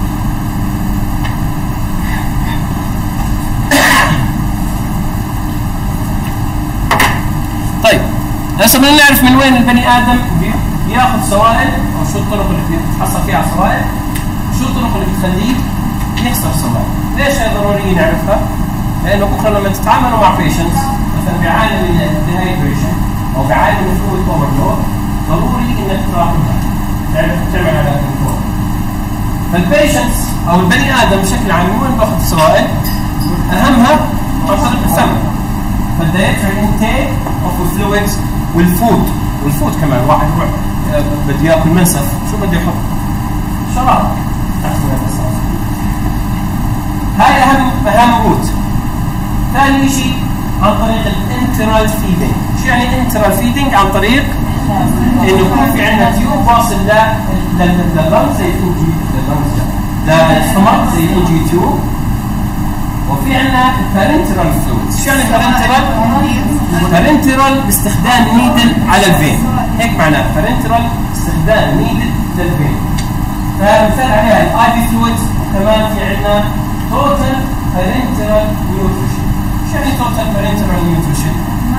طيب هسه بدنا نعرف من وين البني ادم بياخذ سوائل، او شو الطرق اللي بيتحصل فيها على السوائل، شو الطرق اللي بتخليه يخسر سوائل. ليش هي ضروري نعرفها؟ لانه بكره لما تتعاملوا مع بيشنتس مثلا بيعاني من الديهايدريشن او بيعاني من فلويد اوفرلود، ضروري انك تراقبها، تعرف تعمل على كنترول. فالبيشنتس او البني ادم بشكل عام وين باخذ السوائل؟ اهمها عن طريق الفم. فالدايتري انتيك اوف فلويدز والفود، والفود كمان واحد يروح بده ياكل منسف، شو بده يحط؟ شراب. هاي اهم اهم روت. ثاني شيء عن طريق الانترال فيدنج. شو يعني انترال فيدنج؟ عن طريق انه يكون في عندنا تيوب واصل لللنجز زي الاوجي، للسtomach زي الاوجي تيوب، وفي عندنا البارنترال فلويدز. شو يعني البارنترال؟ بارنترال باستخدام نيدل على الفين، هيك معناه بارنترال باستخدام نيدل للفين. فمثال عليها الاي بي فلويدز. وكمان في عندنا توتال بارنترال نيوتريشن. شو يعني توتال بارنترال نيوتريشن؟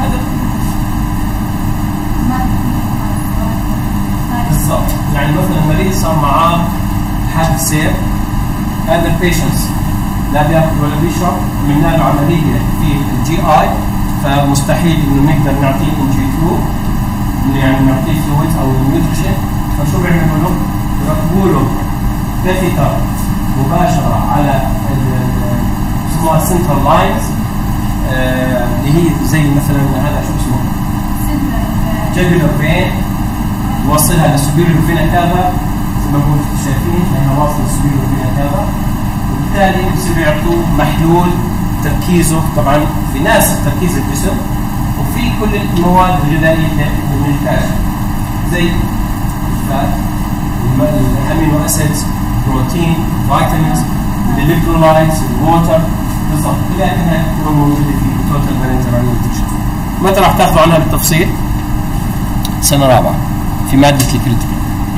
بالضبط، يعني مثلا مريض صار معاه حادث سير، هذا البيشنتس لا بياكل ولا بيشرب، عملنا له عمليه في الجي اي، فمستحيل انه نقدر نعطيه ان جي تو، يعني نعطيه فلويد او نيوتريشن. فشو بيعملوا له؟ يركبوا له كاثيتر مباشره على اسمها سنترال لاينز، اللي هي زي مثلا هذا شو اسمه؟ جاجولار فين، يوصلها للسوبيريور فينا كافا زي ما قلت شايفين، لانها واصله للسوبيريور فينا كافا، وبالتالي بصيروا يعطوه محلول تركيزه طبعا بيناسب تركيز الجسم وفي كل المواد الغذائيه اللي بنحتاجها زي الفات، الامينو اسيدز، بروتين، فيتامينز، الالكترولايتس الووتر بالضبط لكنها تكون موجوده في التوتال بارنترال نيوتريشن. متى راح تاخذوا عنها بالتفصيل؟ سنه رابعه في ماده الكريتيكال.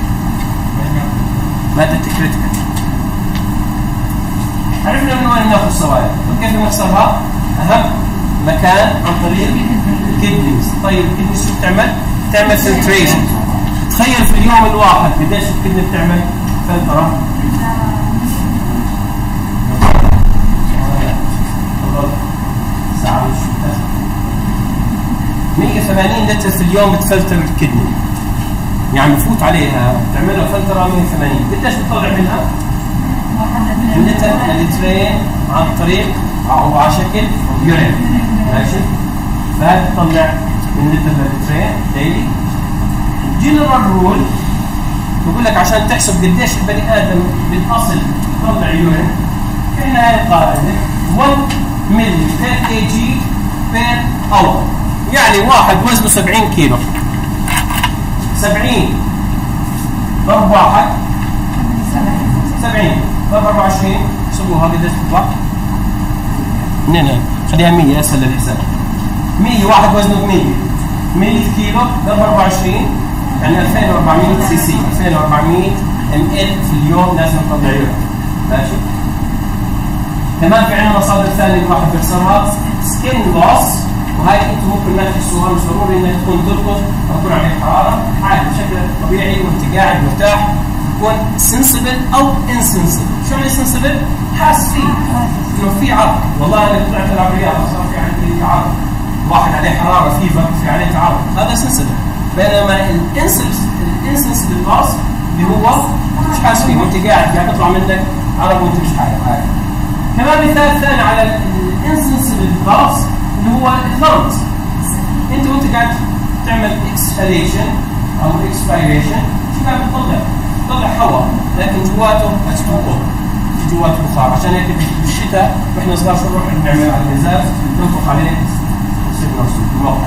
ماده الكريتيكال عرفنا من وين ناخذ السوائل وكيف نخسرها. اهم مكان عن طريق الكدنيز. طيب الكدنيز شو بتعمل؟ بتعمل فلتريشن. تخيل في اليوم الواحد قديش الكدني بتعمل فلتره؟ مية وثمانين لتر في اليوم بتفلتر الكدني، يعني بفوت عليها بتعمل لها فلتره مية وثمانين. قديش بتطلع منها؟ من لتر لترين عن طريق او على شكل يورين. ماشي؟ فهذه تطلع من لتر لترين ديلي. جنرال رول بقول لك عشان تحسب قديش البني ادم بالاصل يطلع يورين في هاي القاعده واحد ملي بير كي جي بير اور، يعني واحد وزنه سبعين كيلو، سبعين ضرب واحد سبعين ضرب أربعة وعشرين سووها قديش تطلع؟ نعم خليها مية اسهل للحساب. مية واحد وزنه مية، مية كيلو ضرب أربعة وعشرين يعني ألفين وأربعمية سي سي، ألفين وأربعمية ام ال في اليوم لازم نطلع يورين. ماشي؟ كمان في عندنا مصادر ثانيه الواحد بيخسرها سكين لوس، وهي انتم ممكن ما تحسوها، مش ضروري انك تكون ترقص او تكون عليك حراره، عادي بشكل طبيعي وانت قاعد مرتاح تكون سنسبل او انسنسبل. شو يعني سنسبل؟ حاس فيه انه في عرق، والله انا طلعت العب رياضه صار في عندي عرق، واحد عليه حراره فيفر في عليه تعرق، هذا سنسبل. بينما الانسنسبل لوس اللي هو مش حاس فيه وانت قاعد قاعد يطلع منك عرق وانت مش حاسس عادي. كمان مثال ثاني على الانسنسبل لوس اللي هو اللانجز. انت وانت قاعد تعمل اكسهاليشن او اكسبيريشن شو قاعد بتطلع؟ بتطلع هواء لكن جواته اتش تو او، جواته بخار. عشان هيك بالشتاء واحنا صغار شو نروح نعمل على الازاز ننفخ عليه يصير نفسه الموقع.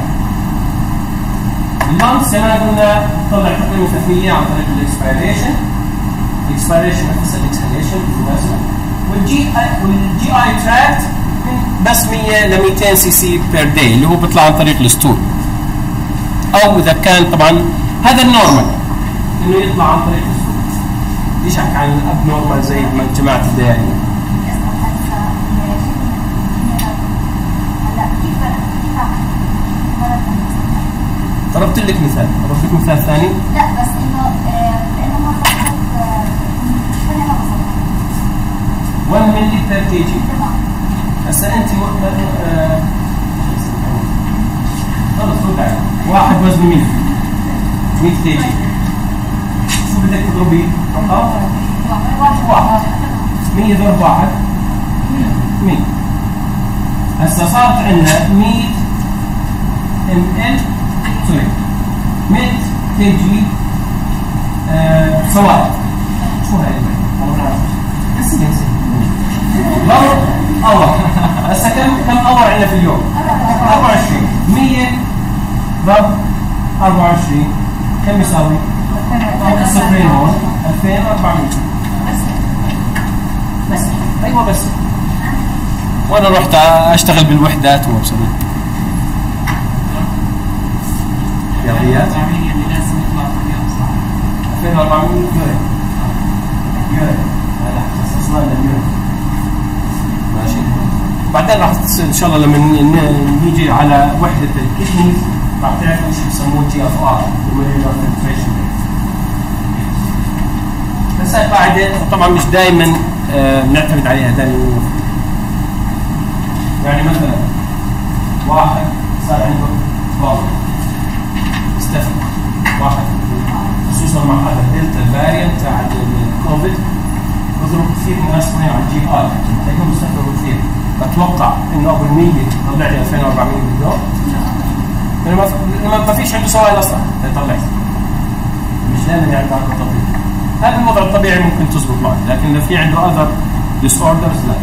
اللانجز كمان قلنا بتطلع تقريبا ثلاثمية عن طريق الاكسبيريشن. الاكسبيريشن نفس الاكسهاليشن بالمناسبه. والجي والجي اي تراكت بس مية ل مئتين سي سي بير داي اللي هو بيطلع عن طريق الستول، او اذا كان طبعا هذا النورمال انه يطلع عن طريق الستول. ليش احكي عن الاب نورمال زي ما جماعه الدائريه؟ ضربت لك مثال، ضربت لك مثال ثاني؟ لا بس انه لانه ما خلصت خلينا نبسط واحد ملي بير كي جي. هسه انت خلص رد علي، واحد وزنه مية مية كي جي، شو بدك تضربيه؟ رقم؟ واحد. مية ضرب واحد مية. هسه صارت عندنا مية ام ال سوري مية كي جي سوائل. شو هاي؟ والله ما اعرف. نسيت نسيت. ضرب اور. هسه كم كم اور عندنا في اليوم؟ أربعة وعشرين. مية ضرب أربعة وعشرين كم يساوي؟ صفرين هون ألفين وأربعمية. بس ايوه بس وانا رحت اشتغل بالوحدات ومبسوط. رياضيات اللي لازم يطلع في اليوم صح؟ ألفين وأربعمية يورو. يورو هذا خصصنا لنا اليورو. ماشي. بعدين راح تصير ان شاء الله لما نيجي على وحده الكدنيز راح تعرفوا ايش بسموه جي اف ار الموليكولار فلتريشن ريت. بس هاي قاعده طبعا مش دائما بنعتمد عليها دائما. يعني مثلا واحد صار عنده باور استفد واحد خصوصا مع هذا الدلتا فاريانت تاع الكوفيد بضرب كثير من الناس على الجي اي تلاقيهم بيستخدموا كثير. اتوقع انه ابو المية طلع لي ألفين وأربعمية باليوم لما ما فيش عنده سوائل اصلا يطلع مش دائما يعني عنده تطبيق. هذا الوضع الطبيعي ممكن تزبط معه، لكن اذا في عنده اذر ديسوردرز لا.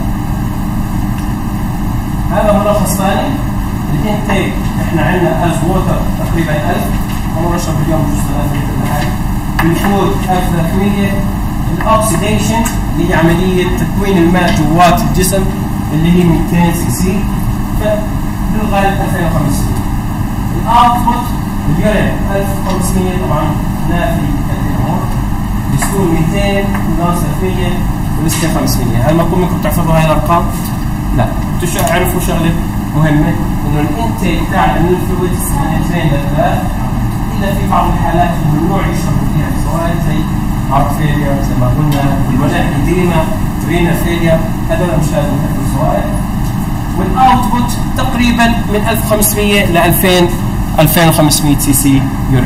هذا ملخص ثاني. الانتيك احنا عندنا ألف ووتر تقريبا ألف، انا بشرب اليوم جزء ثلاثة لتر لحالي. بالفود ألف وثلاثمية، الاوكسيديشن اللي هي عمليه تكوين الماء جوات الجسم اللي هي مئتين سي سي، فبالغالب ألفين وخمسمية. الاوتبوت اليورين ألف وخمسمية، طبعا نافي الامور بيسكون مئتين نون صرفيه ولسه خمسمية. هل مطلوب منكم تحفظوا هاي الارقام؟ لا، تعرفوا شغله مهمه انه الانتيك تاع الفلويد من اثنين لثلاث، الا في بعض الحالات الممنوع يشربوا فيها السوائل زي هارت فيلير زي ما قلنا، والولاء إديمة، رينا فيلير، هذول مش لازم يحطوا السوائل. والاوتبوت تقريبا من ألف وخمسمية ل ألفين ألفين وخمسمية سي سي يورين.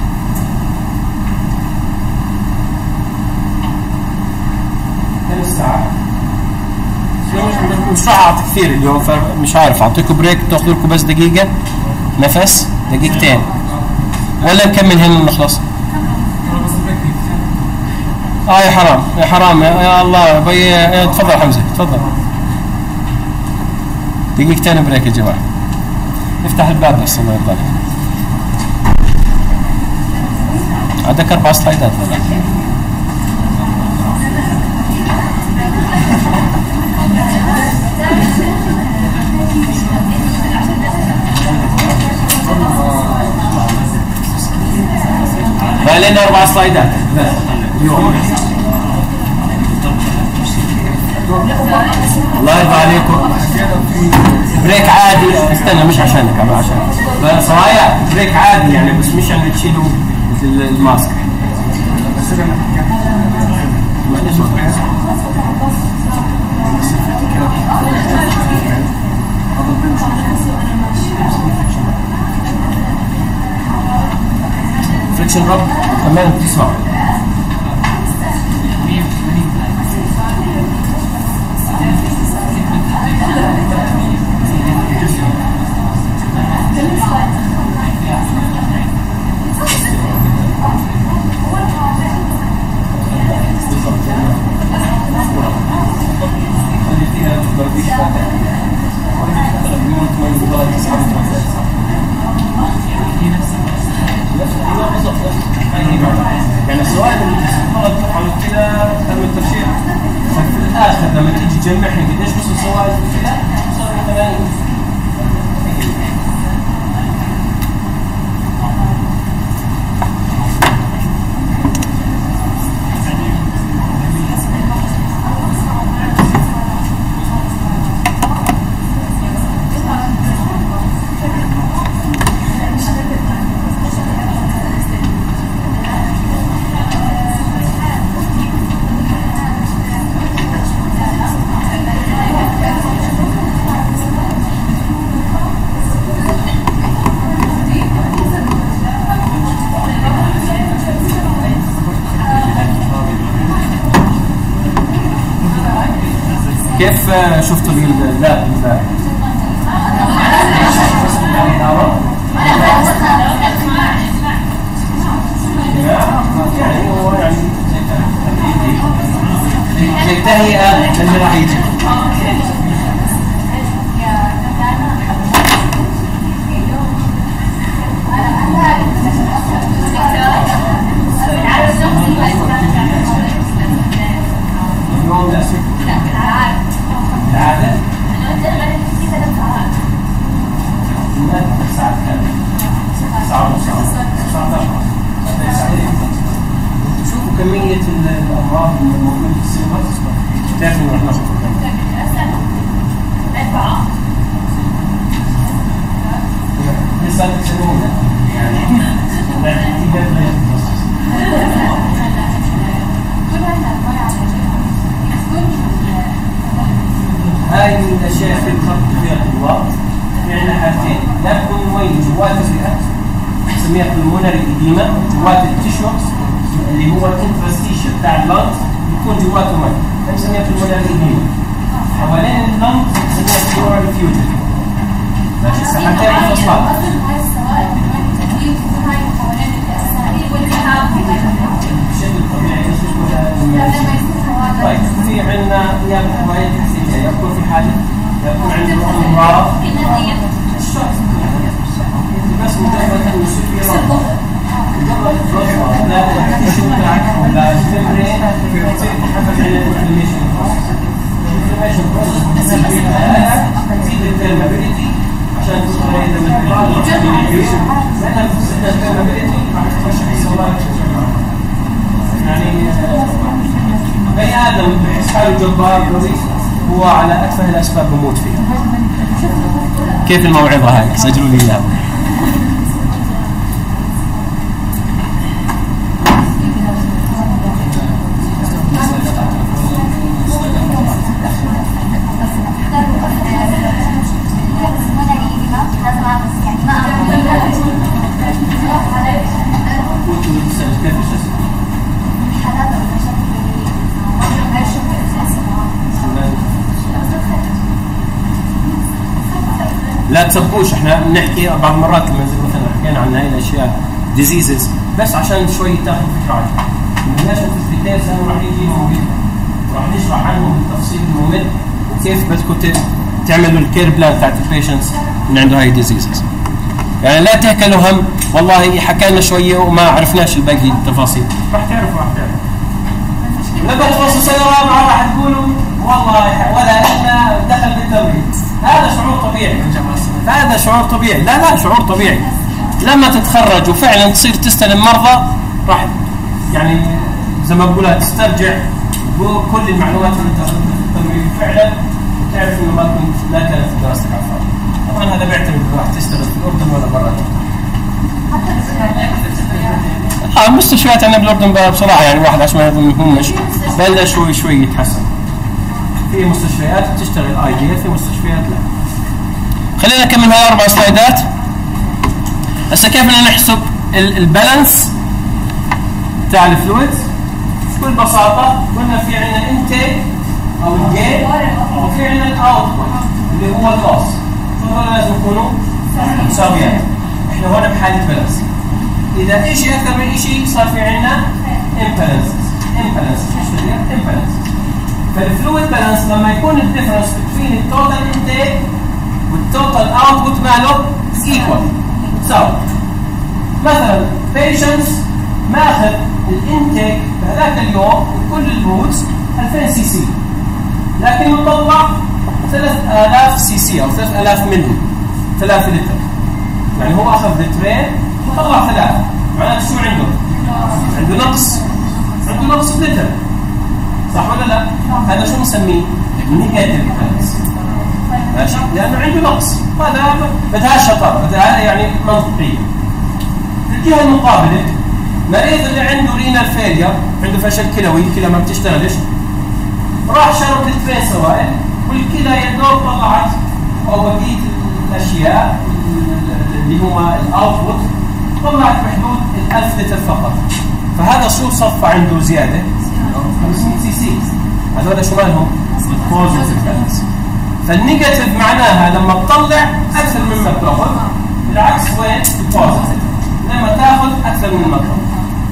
كم الساعة؟ مش راح اعطي كثير اليوم، فمش عارف اعطيكم بريك تاخذوا لكم بس دقيقة نفس، دقيقتين، ولا نكمل هنا ونخلص؟ اه يا حرام يا حرام يا الله بي. تفضل حمزة تفضل. دقيقتين بريك يا جماعة. افتح الباب بس الله يرضى عليك. عندك أربع سلايدات. بقى لنا أربع سلايدات بس اليوم. الله يرضى عليكم. بريك عادي، استنى مش عشانك عم عشان صرايع بريك عادي يعني، بس مش عم تشيلوا الماسك. فريكشن رب كمان تسمع. يعني السؤال اللي بتفعلوا كده تم الترشيح، في الاخر لما تيجي تجمعهم قديش بس السؤال كده صار ثمانين. كيف شفتوا اللاب امبارح؟ يعني هو يعني زي تهيئة للي راح يجي. العادة؟ ساعة كم؟ ساعة ونص ساعة شوفوا كمية الأمراض الموجودة في السيرفس، تعرفوا إنه رح ناخذ كم؟ أربعة لسه تسمونه يعني تقدر غير تخصص. هاي من الاشياء اللي بتخطط فيها الطلاب. في عندنا حاجتين، لا تكون مي جوات الرئه نسميها pulmonary edema، جوات التشوكس اللي هو الانترستيشن بتاع اللنز يكون جواته مي، نسميها pulmonary edema. حوالين اللنز نسميها pleural effusion. ماشي الساحتين منفصلات. بشكل طبيعي طيب في عندنا يا حوالين تحسينيه، يكون في حاله يكون عندنا امراض الشخص بس مجرد انه يصير في رضا، مجرد رضا لا التشو تاعك ولا الفمرين يعني بني ادم بحس حاله جبار هو على اتفه الاسباب بموت فيها. كيف الموعظه هاي؟ سجلوا لي اياها. لا تسبوش، احنا بنحكي بعض المرات لما زي مثلا حكينا عن هاي الاشياء ديزيزز بس عشان شوي تاخذ فكره عنها. بدناش نفوت في الديتيلز لانه راح يجي ممل، راح نشرح عنهم بالتفصيل الممل وكيف بدكم تعملوا الكير بلان تاعت البيشنتس اللي عنده هاي ديزيزز. يعني لا تهكلوا هم والله حكى لنا شويه وما عرفناش الباقي التفاصيل، راح تعرفوا راح تعرفوا. لما توصلوا سنه رابعه راح تقولوا والله ولا لنا دخل بالتمريض. هذا شعور طبيعي، هذا شعور طبيعي، لا لا شعور طبيعي. لما تتخرج وفعلا تصير تستلم مرضى راح يعني زي ما بقولها تسترجع كل المعلومات اللي انت اخذتها في التمريض فعلا وتعرف انه ما كنت لا كانت دراستك على الفاضي. طبعا هذا بيعتمد راح تشتغل في الاردن ولا برا. اه المستشفيات عندنا بالاردن بصراحه يعني واحد عشان ما يظنهمش بلش شوي شوي يتحسن. في مستشفيات بتشتغل ايديال، في مستشفيات لا. خلينا نكمل هاي اربع سلايدات. هسه كيف بدنا نحسب البالانس بتاع الفلويدز؟ بكل بساطه قلنا في عندنا انتيك او الجين وفي عندنا الاوتبوت اللي هو اللوس. فهذول لازم يكونوا مساويات. احنا هون بحاله بالانس. اذا اجى اكثر من شيء صار في عندنا امبالانس. امبالانس ايش بدي؟ امبالانس. فالفلويد بالانس لما يكون الديفرنس بين التوتال انتيك والتوتال اوتبوت ماله ايكوال متساوي. مثلا بيشنتس ماخذ الانتيك بهذاك اليوم بكل الروتس ألفين سي سي لكن مطلع ثلاثة آلاف سي سي او ثلاثة آلاف ملي ثلاثة لتر. يعني هو اخذ لترين وطلع ثلاثة، معناته شو عنده؟ عنده نقص، عنده نقص بلتر، صح ولا لا؟ هذا شو نسميه؟ نيجاتيف بالانس. ماشي؟ لانه عنده نقص، هذا بدها شطاره، بدها يعني منطقيه. في الجهه المقابله مريض اللي عنده رينال فيلير، عنده فشل كلوي، الكلى ما بتشتغلش، راح شرب لترين سوائل والكلى يا دوب طلعت او بقيه الاشياء اللي هما الاوتبوت طلعت بحدود الألف لتر فقط. فهذا شو صفى عنده زياده؟ خمسمية سي سي. هذول شو مالهم؟ بوزيتيف بالانس. فالنيجاتيف معناها لما تطلع اكثر مما بتاخذ، بالعكس وين؟ البوزيتيف لما تاخذ اكثر مما تطلع.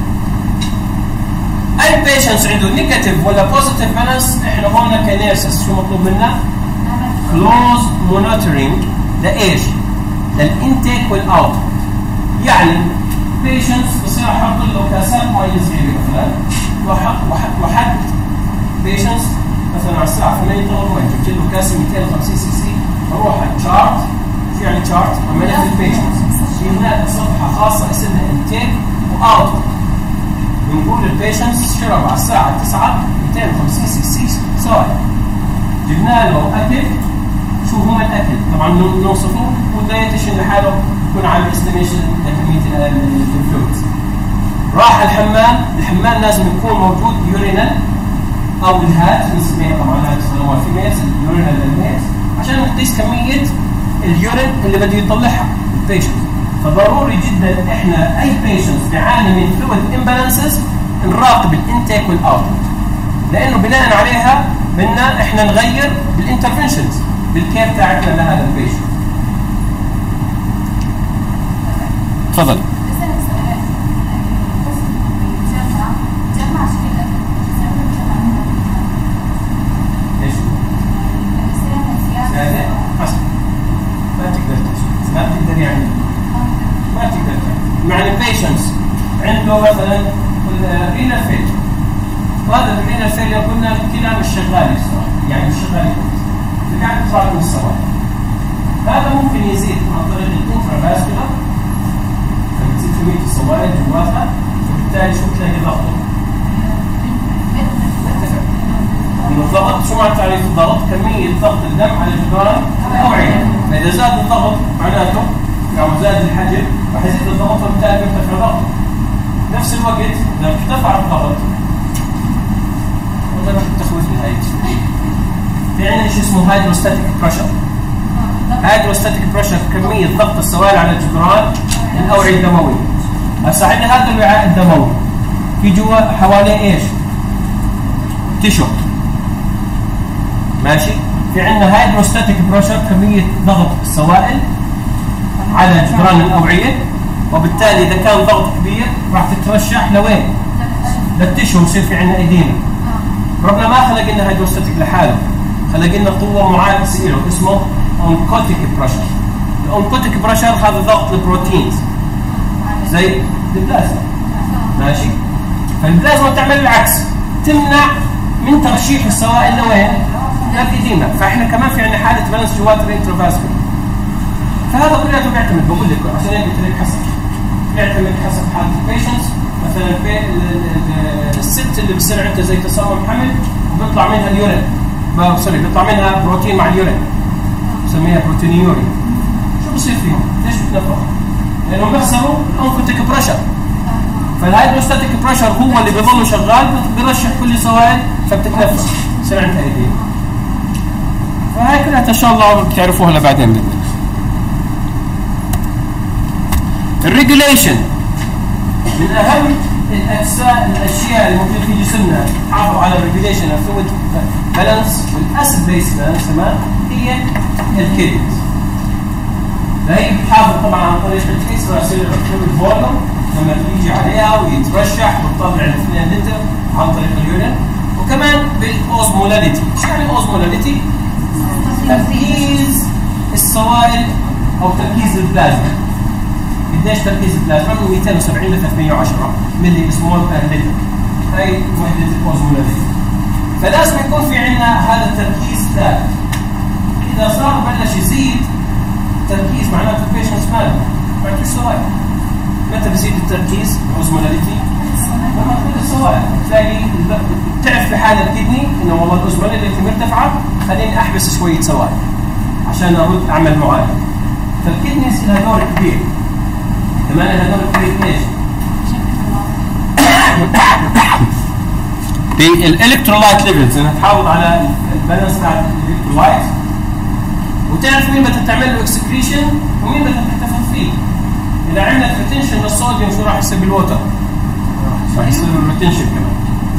اي بيشنتس عنده نيجاتيف ولا بوزيتيف بالانس احنا هون كنيرسس شو مطلوب منا؟ كلوز مونيتورينج لايش؟ للانتيك والاوت. يعني بيشنتس بصير احط له كاسات مي صغيره مثلا وحط وحد بيشنتس مثلا على الساعه ثمانية طلب مي، جبت له كاسه مئتين وخمسين سي سي، بروح على الشارت، شو يعني شارت؟ عمليه البيشنتس، في هناك صفحه خاصه اسمها انتيك واوت. بنقول البيشنتس شرب على الساعه تسعة مئتين وخمسين سي سي سوائل. جبنا له اكل، شو هو الاكل؟ طبعا نوصفه والدايتيشن لحاله يكون عامل استيميشن لكميه الفلويدز. راح الحمام، الحمام لازم يكون موجود يورينال او الهات بنسميها طبعا هذا في ميز اليورينال للميز عشان نقيس كميه اليورين اللي بده يطلعها البيشنت. فضروري جدا احنا اي بيشنت بيعاني من فلويد امبالانسز نراقب الانتيك والاوتبوت، لانه بناء عليها بدنا احنا نغير بالانترفنشنز بالكير تاعتنا لهذا البيشنت. تفضل. ايش؟ زيادة؟ حسب. ما تقدر تحسب، ما بتقدر يعني ما تقدر تحسب. يعني البيشنتس عنده مثلا الرينال فيلير، وهذا الرينال فيلير قلنا الكلى مش شغال الصراحة، يعني مش شغال كويس. فقاعد تطلع من السوائل. هذا ممكن يزيد عن طريق الانترافاسكولار، فتزيد كميه السوائل جواتها، فبالتالي شو تلاقي ضغطه؟ الضغط شو معنى تعريف الضغط؟ كمية ضغط الدم على جدران الأوعية، فإذا زاد الضغط معناته أو زاد الحجم راح يزيد الضغط وبالتالي يرتفع ضغطه. نفس الوقت إذا ارتفع الضغط والله ما تخوفني هاي في عندنا شيء اسمه هيدروستاتيك بريشر. هيدروستاتيك بريشر كمية ضغط السوائل على جدران الأوعية الدموية. هسه عندنا هذا الوعاء الدموي في جوا حواليه ايش؟ تيشو ماشي. في عندنا هيدروستاتيك بريشر كمية ضغط السوائل على جدران الأوعية، وبالتالي إذا كان ضغط كبير راح تترشح لوين؟ للتيشو ويصير في عندنا إيدينا. ربنا ما خلق لنا هيدروستاتيك لحاله، خلق لنا قوة معاكسة له اسمه أونكوتيك بريشر. الأونكوتيك بريشر هذا ضغط البروتينز زي البلازما ماشي. فالبلازما تعمل العكس، تمنع من ترشيح السوائل لوين؟ للإديمة. فإحنا كمان في عندنا حالة بالانس جوات الانترفاسكولار. فهذا كله بيعتمد، بقول لك عشان هيك قلت لك حسب بيعتمد حسب حالة البيشنتس. مثلا في الست اللي بصير عندها زي تصمم حمل وبيطلع منها اليورين، سوري بيطلع منها بروتين مع اليورين بسميها بروتينيوريا. شو بصير فيهم؟ ليش بتنفخ؟ لأنهم بيخسروا الأونكوتيك بريشر. فالهيدروستاتيك بريشر هو اللي بيظل شغال بيرشح كل السوائل فبتتنفس يصير عندها ايدين. فهاي كلها ان شاء الله بتعرفوها لبعدين باذن الله. الريجوليشن من اهم الاجزاء الاشياء اللي موجوده في جسمنا تحافظ على الريجوليشن الفلويد بالانس والاسيد بيس بالانس كمان هي الكيدنيز. هي بتحافظ طبعا عن طريق الاكسترا سيلولار فلويد فوليوم لما بيجي عليها ويترشح ويطلع اثنين لتر عن طريق اليورين، وكمان بالاوزمولاريتي. ايش يعني الاوزمولاريتي؟ تركيز السوائل او تركيز البلازما. قديش تركيز البلازما؟ من مئتين وسبعين ل ثلاثمئة وعشرة ملي بسمول بير لتر. هاي وحده الاوزمولاريتي. فلازم يكون في عندنا هذا التركيز ثابت. اذا صار بلش يزيد تركيز معناته البيشنت ماله تركيز سوائل. متى بزيد التركيز الاوزمولاريتي؟ لما تكون السوائل تلاقي تعرف في حال الكدني انه والله الاوزمولاريتي مرتفعه، خليني احبس شويه سوائل عشان ارد اعمل معالجه. فالكدنيز لها دور كبير، كمان لها دور كبير ليش؟ بالالكترولايت ليفلز، انها تحافظ على البالانس تاع الالكترولايت، وتعرف مين بدها تعمل له اكسكريشن ومين بدها تحتفظ فيه. إذا عندك ريتنشن للصوديوم شو راح يصير بالوتر؟ راح يصير الريتنشن كمان.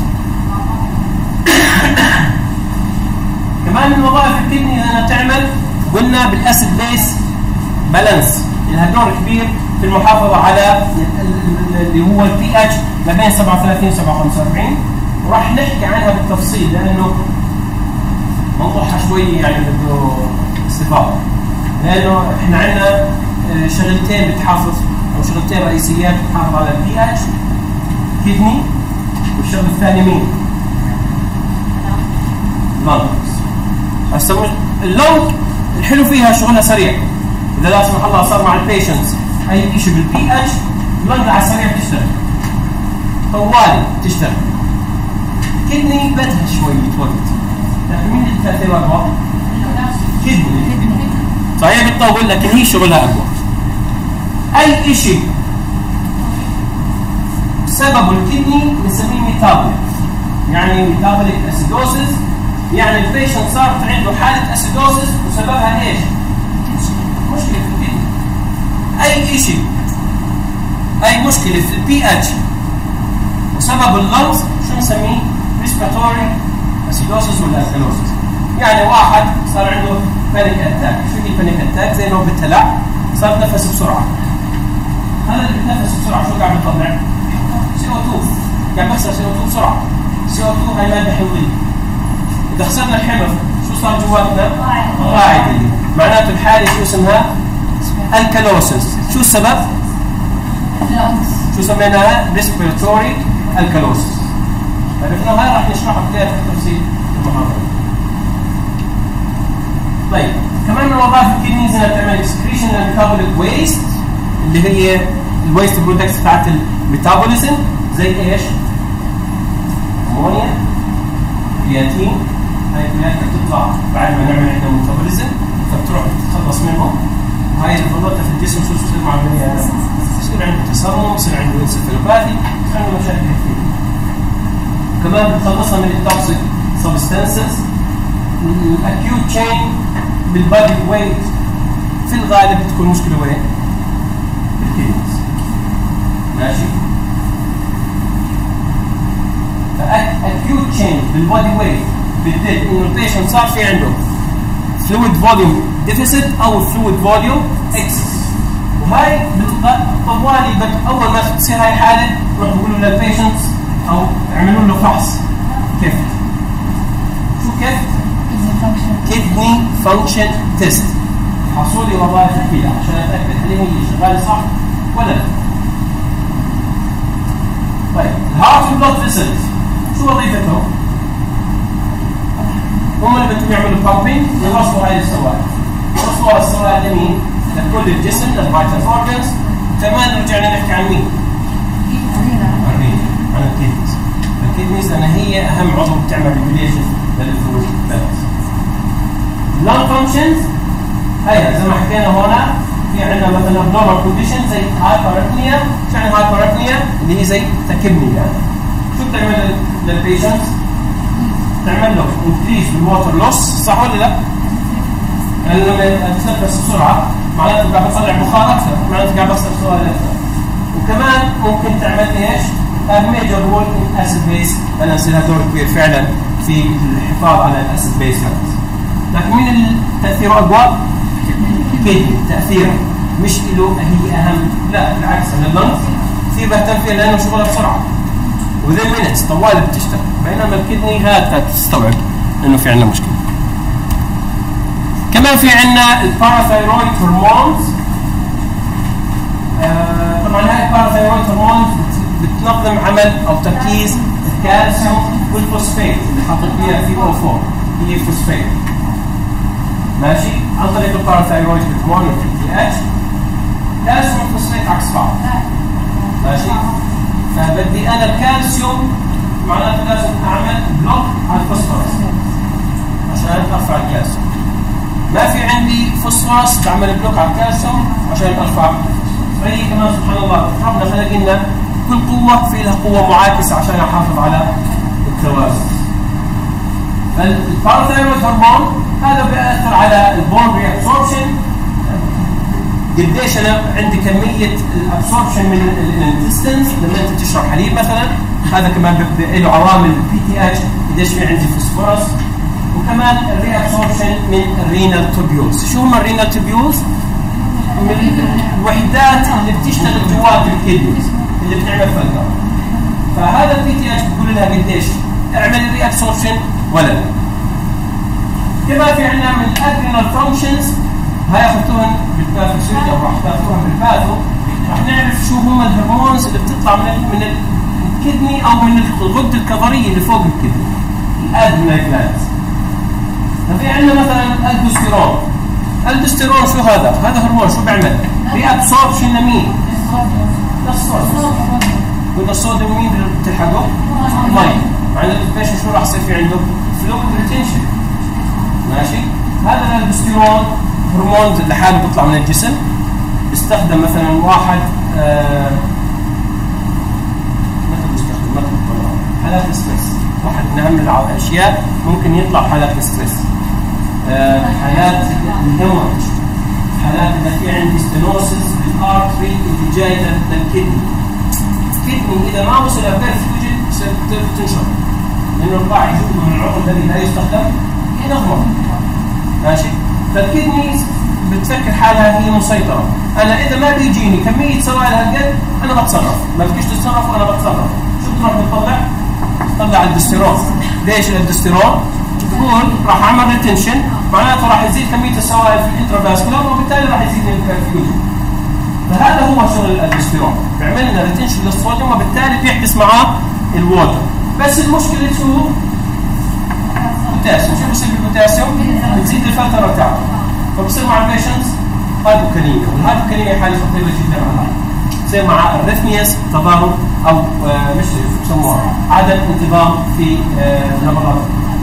كمان من وظائف الكدني انها تعمل قلنا بالاسيد بيس بالانس، لها دور كبير في المحافظه على اللي هو البي اتش ما بين سبعة وثلاثين و سبعة وخمسين وأربعين، وراح نحكي عنها بالتفصيل لانه موضوعها شوي يعني بده استفاضه، لانه احنا عندنا شغلتين بتحافظ او شغلتين رئيسيات بتحافظ على البي اتش كدني، والشغل الثاني مين؟ لانجز. هسه اللونج الحلو فيها شغلها سريع، اذا لا سمح الله صار مع البيشنتس اي شيء بالبي اتش اللونج على السريع بتشتغل طوالي بتشتغل. كدني بدها شويه وقت، لكن مين اللي تاثيرها اقوى؟ كدني. صحيح بتطول لكن هي شغلها اقوى. اي شيء سبب الكدني بنسميه ميتابوليك، يعني ميتابوليك اسيدوسيس، يعني البيشنت صارت عنده حاله اسيدوسيس وسببها ايش؟ مشكله في الكدني. اي شيء اي مشكله في البي اتش وسبب اللنز شو نسميه؟ ريسبيراتوري اسيدوسيس ولا الكالوسيس. يعني واحد صار عنده بانيك اتاك، شو هي البانيك اتاك؟ زي انه بتلع صار نفس بسرعه. هذا اللي بيتنفس بسرعه شو قاعد يطلع؟ سي او اثنين، قاعد بيخسر سي او اثنين بسرعه. سي او اثنين هاي ماده حمضيه. اذا خسرنا الحمض شو صار جواتنا؟ قاعده. معناته الحاله شو اسمها؟ الكالوسيس. شو السبب؟ شو سميناها؟ ريسبيراتوري الكالوسيس. عرفنا هاي راح نشرحها كثير في التفصيل في المحاضره. طيب كمان من وظائف الكدنيز انها تعمل اكسكريشن للميتابوليك ويست اللي هي الويست برودكتس بتاعت الميتابوليزم زي ايش؟ امونيا، كرياتين. هاي الكرياتين بتطلع بعد ما نعمل احنا ميتابوليزم فبتروح تتخلص منهم. هاي اللي فضلتها في الجسم شو تصير مع البني ادم؟ يصير عنده تسمم، يصير عنده انسفالوباثي، يصير عنده مشاكل كثير. كمان بتخلصها من التوكسيك سبستانسز. الاكيوت تشين بالبادي ويت في الغالب بتكون مشكله وين؟ بالكيدنيز. ماشي؟ فاكيوت تشين بالبادي ويت بتدل انه البيشنت صار في عنده فلويد فوليوم ديفيسيت او فلويد فوليوم اكسس. وهاي طوالي اول ما تصير هاي الحاله نروح نقول للبيشنتس او يعملوا له فحص. كيف؟ شو كيف؟ كدني فانكشن تيست. حصوا لي وظائف الكلى عشان اتاكد هل هي شغاله صح ولا لا. طيب الهارت بلاد فيسلز شو وظيفتهم؟ هم اللي بدهم يعملوا بامبينج يوصلوا هاي السوائل. يوصلوا السوائل لمين؟ لكل الجسم للفايتال اورجنز. كمان رجعنا نحكي عن مين؟ عن الكيدنيز. الكيدنيز لان هي اهم عضو بتعمل ريجوليشن للفلويد بالانس. اللانج فانكشنز هي زي ما حكينا هنا في عندنا مثلا abnormal كونديشن زي هايبرابنيا. شو يعني هايبرابنيا؟ اللي هي زي تكبني يعني. شو بتعمل للبيشنتس؟ تعمل له انكريز بالووتر لوس صح ولا لا؟ يعني لما تتنفس بسرعه معناته قاعد بطلع بخار اكثر، معناته قاعد بصرف سوائل اكثر. وكمان ممكن تعمل لي ايش؟ ميجر رول ان اسيد بيس بالانس، لها دور كبير فعلا في الحفاظ على الاسيد بيس بالانس. لكن مين تاثيره اقوى؟ الكدني تاثيره مش له هي اهم، لا بالعكس اللنز كثير بهتم فيها لانه شغلها بسرعه وذين مينتس طوال بتشتغل، بينما الكدني هات تستوعب انه في عندنا مشكله. كمان في عندنا الباراثايرويد هرمونز. آه طبعا هاي الباراثايرويد هرمونز بتنظم عمل او تركيز الكالسيوم والفوسفات اللي حاطط فيها في او أربعة هي فوسفات. ماشي؟ عن طريق الباراثايرويد هرمون والتي اتش. كالسيوم والفوسفات عكس بعض. ماشي؟ فبدي انا الكالسيوم معناته لازم اعمل بلوك على الفوسفورس عشان ارفع الكالسيوم. ما في عندي فوسفورس بعمل بلوك على الكالسيوم عشان ارفع. فهي كمان سبحان الله ربنا خلق لنا كل قوه في لها قوه معاكسه عشان احافظ على التوازن. فالباراثايرويد هرمون هذا بيأثر على البون ري ابسوربشن. قديش انا عندي كميه الابسوربشن من الانتستنس لما انت تشرب حليب مثلا، هذا كمان له عوامل البي تي اتش قديش في عندي فوسفورس. وكمان الري ابسوربشن من الرينال توبيولز. شو هم الرينال توبيولز؟ من الوحدات اللي بتشتغل جوات الكدنيز اللي بتعمل فلتر. فهذا البي تي اتش بقول لها قديش اعمل الري ابسوربشن ولا لا. كمان في عندنا من الادرينال فانكشنز، هاي اخذتوها بالباثوسيولوجي او راح تاخذوها بالباثو. راح نعرف شو هم الهرمونز اللي بتطلع من من الكدني او من الغده الكظريه اللي فوق الكدني، الادرينال جلاندز. ففي عندنا مثلا الدوستيرون. الدوستيرون شو هذا؟ هذا هرمون شو بيعمل؟ ري ابسوربشن لمين؟ للصوديوم. قلنا الصوديوم مين بتلحقه؟ مي. معناته البيشنت شو راح يصير في عنده؟ فلويد ريتنشن. ماشي؟ هذا الالدوستيرون هرمون لحاله بيطلع من الجسم. بيستخدم مثلا واحد آه متى بيستخدم؟ متى بيطلع؟ حالات الستريس. واحد من اهم الاشياء ممكن يطلع حالات الستريس. آه حالات الهيموريج، حالات اذا في عندي ستينوسيس بالارتري اللي جاي للكدني. الكدني اذا ما وصل للبرفيوجن تنشر لانه القاع يجوز من العضو الذي لا يستخدم ينغمر. ماشي؟ فالكدني بتفكر حالها هي مسيطره. انا اذا ما بيجيني كميه سوائل هالقد انا بتصرف، ما فيش تتصرف وانا بتصرف. شو بتروح بتطلع؟ بتطلع الدستيرون. ليش الدستيرون؟ بتقول راح اعمل ريتنشن، معناته راح يزيد كميه السوائل في الانترافاسكولار وبالتالي راح يزيد البرفيوجن. فهذا هو شغل الدستيرون، بيعمل لنا ريتنشن للصوديوم وبالتالي بيحبس معاه الووتر. بس المشكله شو؟ البوتاسيوم. شو بصير بالبوتاسيوم؟ بتزيد الفتره بتاعته، فبصير مع البيشنتس هايبوكاليميا، والهايبوكاليميا حاله خطيره جدا على تصير مع الريثمياس تضارب او آه مش شو بسموها عدم انتظام في آه نبضات.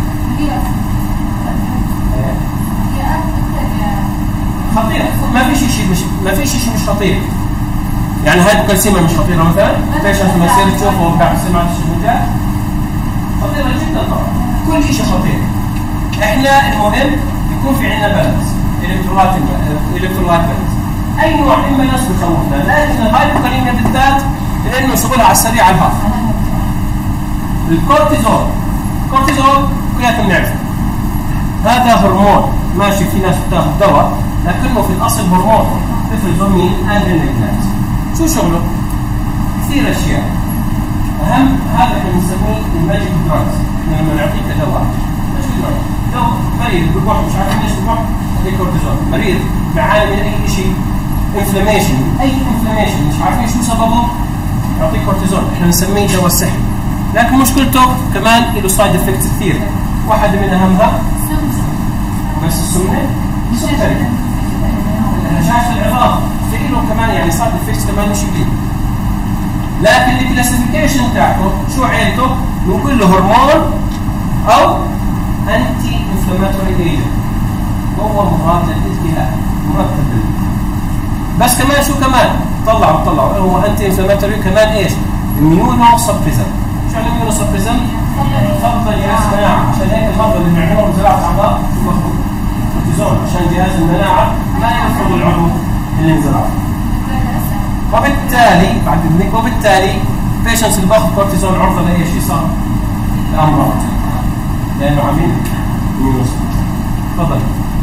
خطير، ما في شيء مش ما في شيء مش خطير. يعني هايبوكالسيميا مش خطيره مثلا، ليش لما يصير تشوفه وبتاع سمعت الشجاع خطيره جدا طبعا، كل شيء خطير. احنا المهم يكون في عندنا بالانس، الكترولايت الكترولايت بالانس. اي نوع من الناس بخوفنا، لكن الهايبوكاليميا بالذات لانه شغلها على السريع على الهارت. الكورتيزول، الكورتيزول كلنا بنعرفه، هذا هرمون ماشي، في ناس بتاخذ دواء لكنه في الاصل هرمون بيفرزه من ادرينال جلاند. شو شغله؟ كثير اشياء، اهم هذا احنا بنسميه الماجيك دراجز. احنا لما نعطيك دواء ماجيك دراجز، دواء مريض بروح مش عارف ليش بروح هذيك كورتيزون، مريض بيعاني من اي شيء انفلاميشن، اي انفلاميشن مش عارفين شو سببه، نعطيك كورتيزون، احنا بنسميه دواء سحري. لكن مشكلته كمان له سايد افكتس كثير، واحده من اهمها بس السمنه، سكري، هشاشه العظام، في له كمان يعني سايد افكتس كمان مش كثير. لكن الكلاسيفيكيشن تاعته شو عيلته؟ نقول له هرمون او انتي انفلاماتوري ايجنت، هو مضاد للالتهاب، مرتب. بس كمان شو كمان؟ طلعوا طلعوا هو انتي انفلاماتوري كمان ايش؟ اميونو سبريزن. شو يعني اميونو سبريزن؟ يفضل جهاز المناعه، عشان هيك المرضى اللي بنعملهم زراعه اعضاء شو بياخذوا؟ كورتيزون عشان جهاز المناعه ما يفرض العضو اللي انزرع. وبالتالي بعد اذنك وبالتالي بيشنس اللي باخذ كورتيزون عرضه لاي شيء صار؟ لامراض، لانه عاملين اميونو سبريزن. تفضل.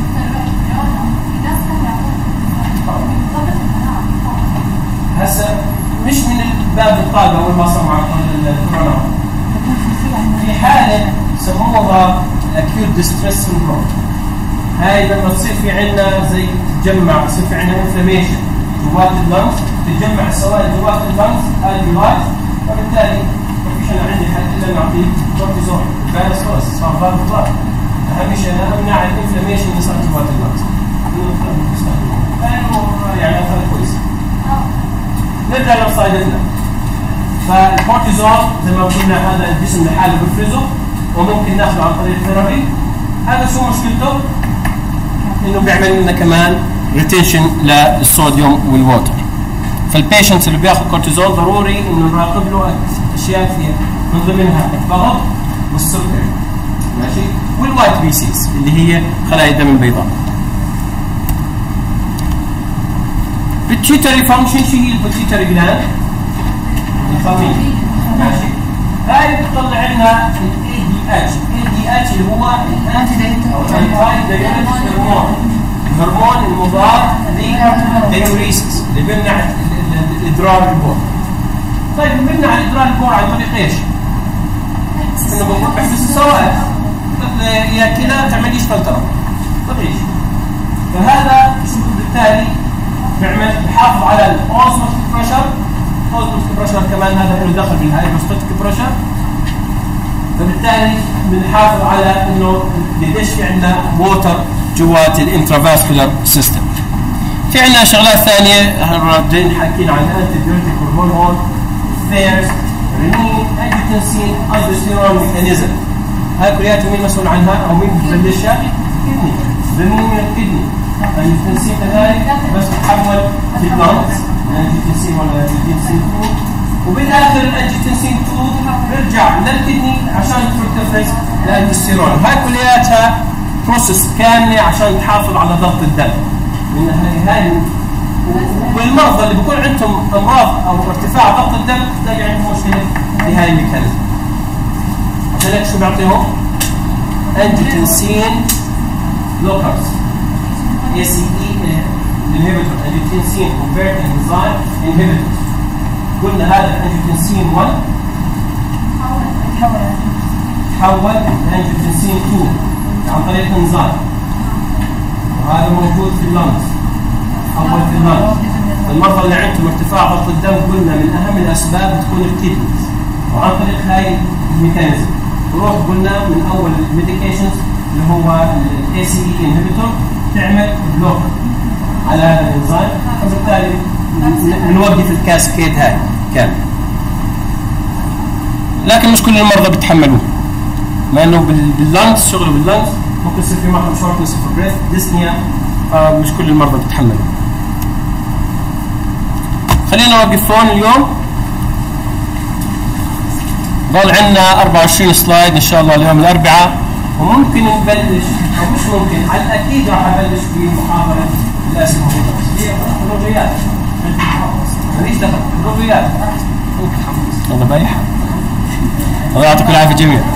هسه مش من باب الطالب اول ما صار مع الكورونا، في حاله سموها اكيوت ديستريس سندروم. هاي لما تصير في عندنا زي تتجمع، يصير في عندنا انفلاميشن جوات اللنز، تتجمع السوائل جوات اللنز الجوات، وبالتالي ما فيش انا عندي حل الا نعطيه كورتيزون. فيروس خلص صار ضار ضار. اهم شيء انا امنع الانفلاميشن اللي صار جوات اللنز. يعني هذا كويس. نرجع لمصايدتنا. فالكورتيزون زي ما قلنا هذا الجسم لحاله بيفرزه وممكن ناخذه عن طريق ثيرابي. هذا شو مشكلته؟ انه بيعمل لنا كمان ريتنشن للصوديوم والووتر. فالبيشنتس اللي بياخذ كورتيزون ضروري انه نراقب له اشياء كثير، من ضمنها الضغط والسكري، ماشي؟ والوايت بي سيز اللي هي خلايا الدم البيضاء. بيتيوتري فانكشن شو هي البيتيوتري جلاند؟ الخمين، ماشي؟ هاي بتطلع لنا الاي دي اتش، الاي دي اتش اللي هو الانتي دايوريتك هرمون، الهرمون المضاد للدايوريسيس اللي بيمنع الادرار البول. طيب بيمنع الادرار البول عن طريق ايش؟ انه بقول بحبس السوائل، يا كلى تعمليش فلتره، طبيعي. فهذا شو بالتالي بيعمل بحافظ على الاوزموتيك بريشر، الاوزموتيك بريشر كمان هذا له دخل بالهايدروستاتيك بريشر. فبالتالي بنحافظ على انه قديش في عندنا ووتر جوات الانترافاسكولار سيستم. في عندنا شغلات ثانيه راجعين حاكيين عن الانتي بيوتيك هرمون، فيرز، رينين، انجيوتنسين، الدوستيرون ميكانيزم. هاي كلياتها مين مسؤول عنها او مين ببلشها؟ الكدني. رينين من الكدني، الانجيوتنسين كذلك بس تتحول في اللنز الانجيوتنسين ولا الانجيوتنسين اثنين، وبالاخر الانجيوتنسين اثنين بيرجع للكدني عشان تفرز الالدوستيرون. هاي كلياتها بروسس كامله عشان تحافظ على ضغط الدم. من هاي هاي والمرضى اللي بيكون عندهم امراض او ارتفاع ضغط الدم تلاقي عندهم مشكله في هاي الميكانيزم. عشان هيك شو بيعطيهم؟ انجيوتنسين بلوكرز، اي سي اي انهبيتور، انجيوتنسين كونفرتنج انزيم انهبيتور. قلنا هذا الانجيوتنسين واحد تحول تحول لانجيوتنسين اثنين عن طريق انزيم، وهذا موجود في اللنز، تحول في اللنز. المرضى اللي عندهم ارتفاع ضغط الدم قلنا من اهم الاسباب تكون الكدنيز، وعن طريق هاي الميكانيزم نروح قلنا من اول الميديكيشنز اللي هو الاي سي اي انهبيتور تعمل بلوك على هذا الانزيم، وبالتالي بنوقف الكاسكيد هاي كامل. لكن مش كل المرضى بيتحملوه، مع انه باللانكس شغله باللانكس ممكن يصير في معهم شورتنس اوف بريث ديسنيا، فمش كل المرضى بيتحملوه. خلينا نوقف هون اليوم. ضل عندنا أربعة وعشرين سلايد ان شاء الله اليوم الاربعاء، وممكن نبلش او مش ممكن، على الاكيد راح ابلش بمحاضره الاسم الربيات. ماليش دخل الربيات. الله بايح. الله يعطيكم العافيه جميعا.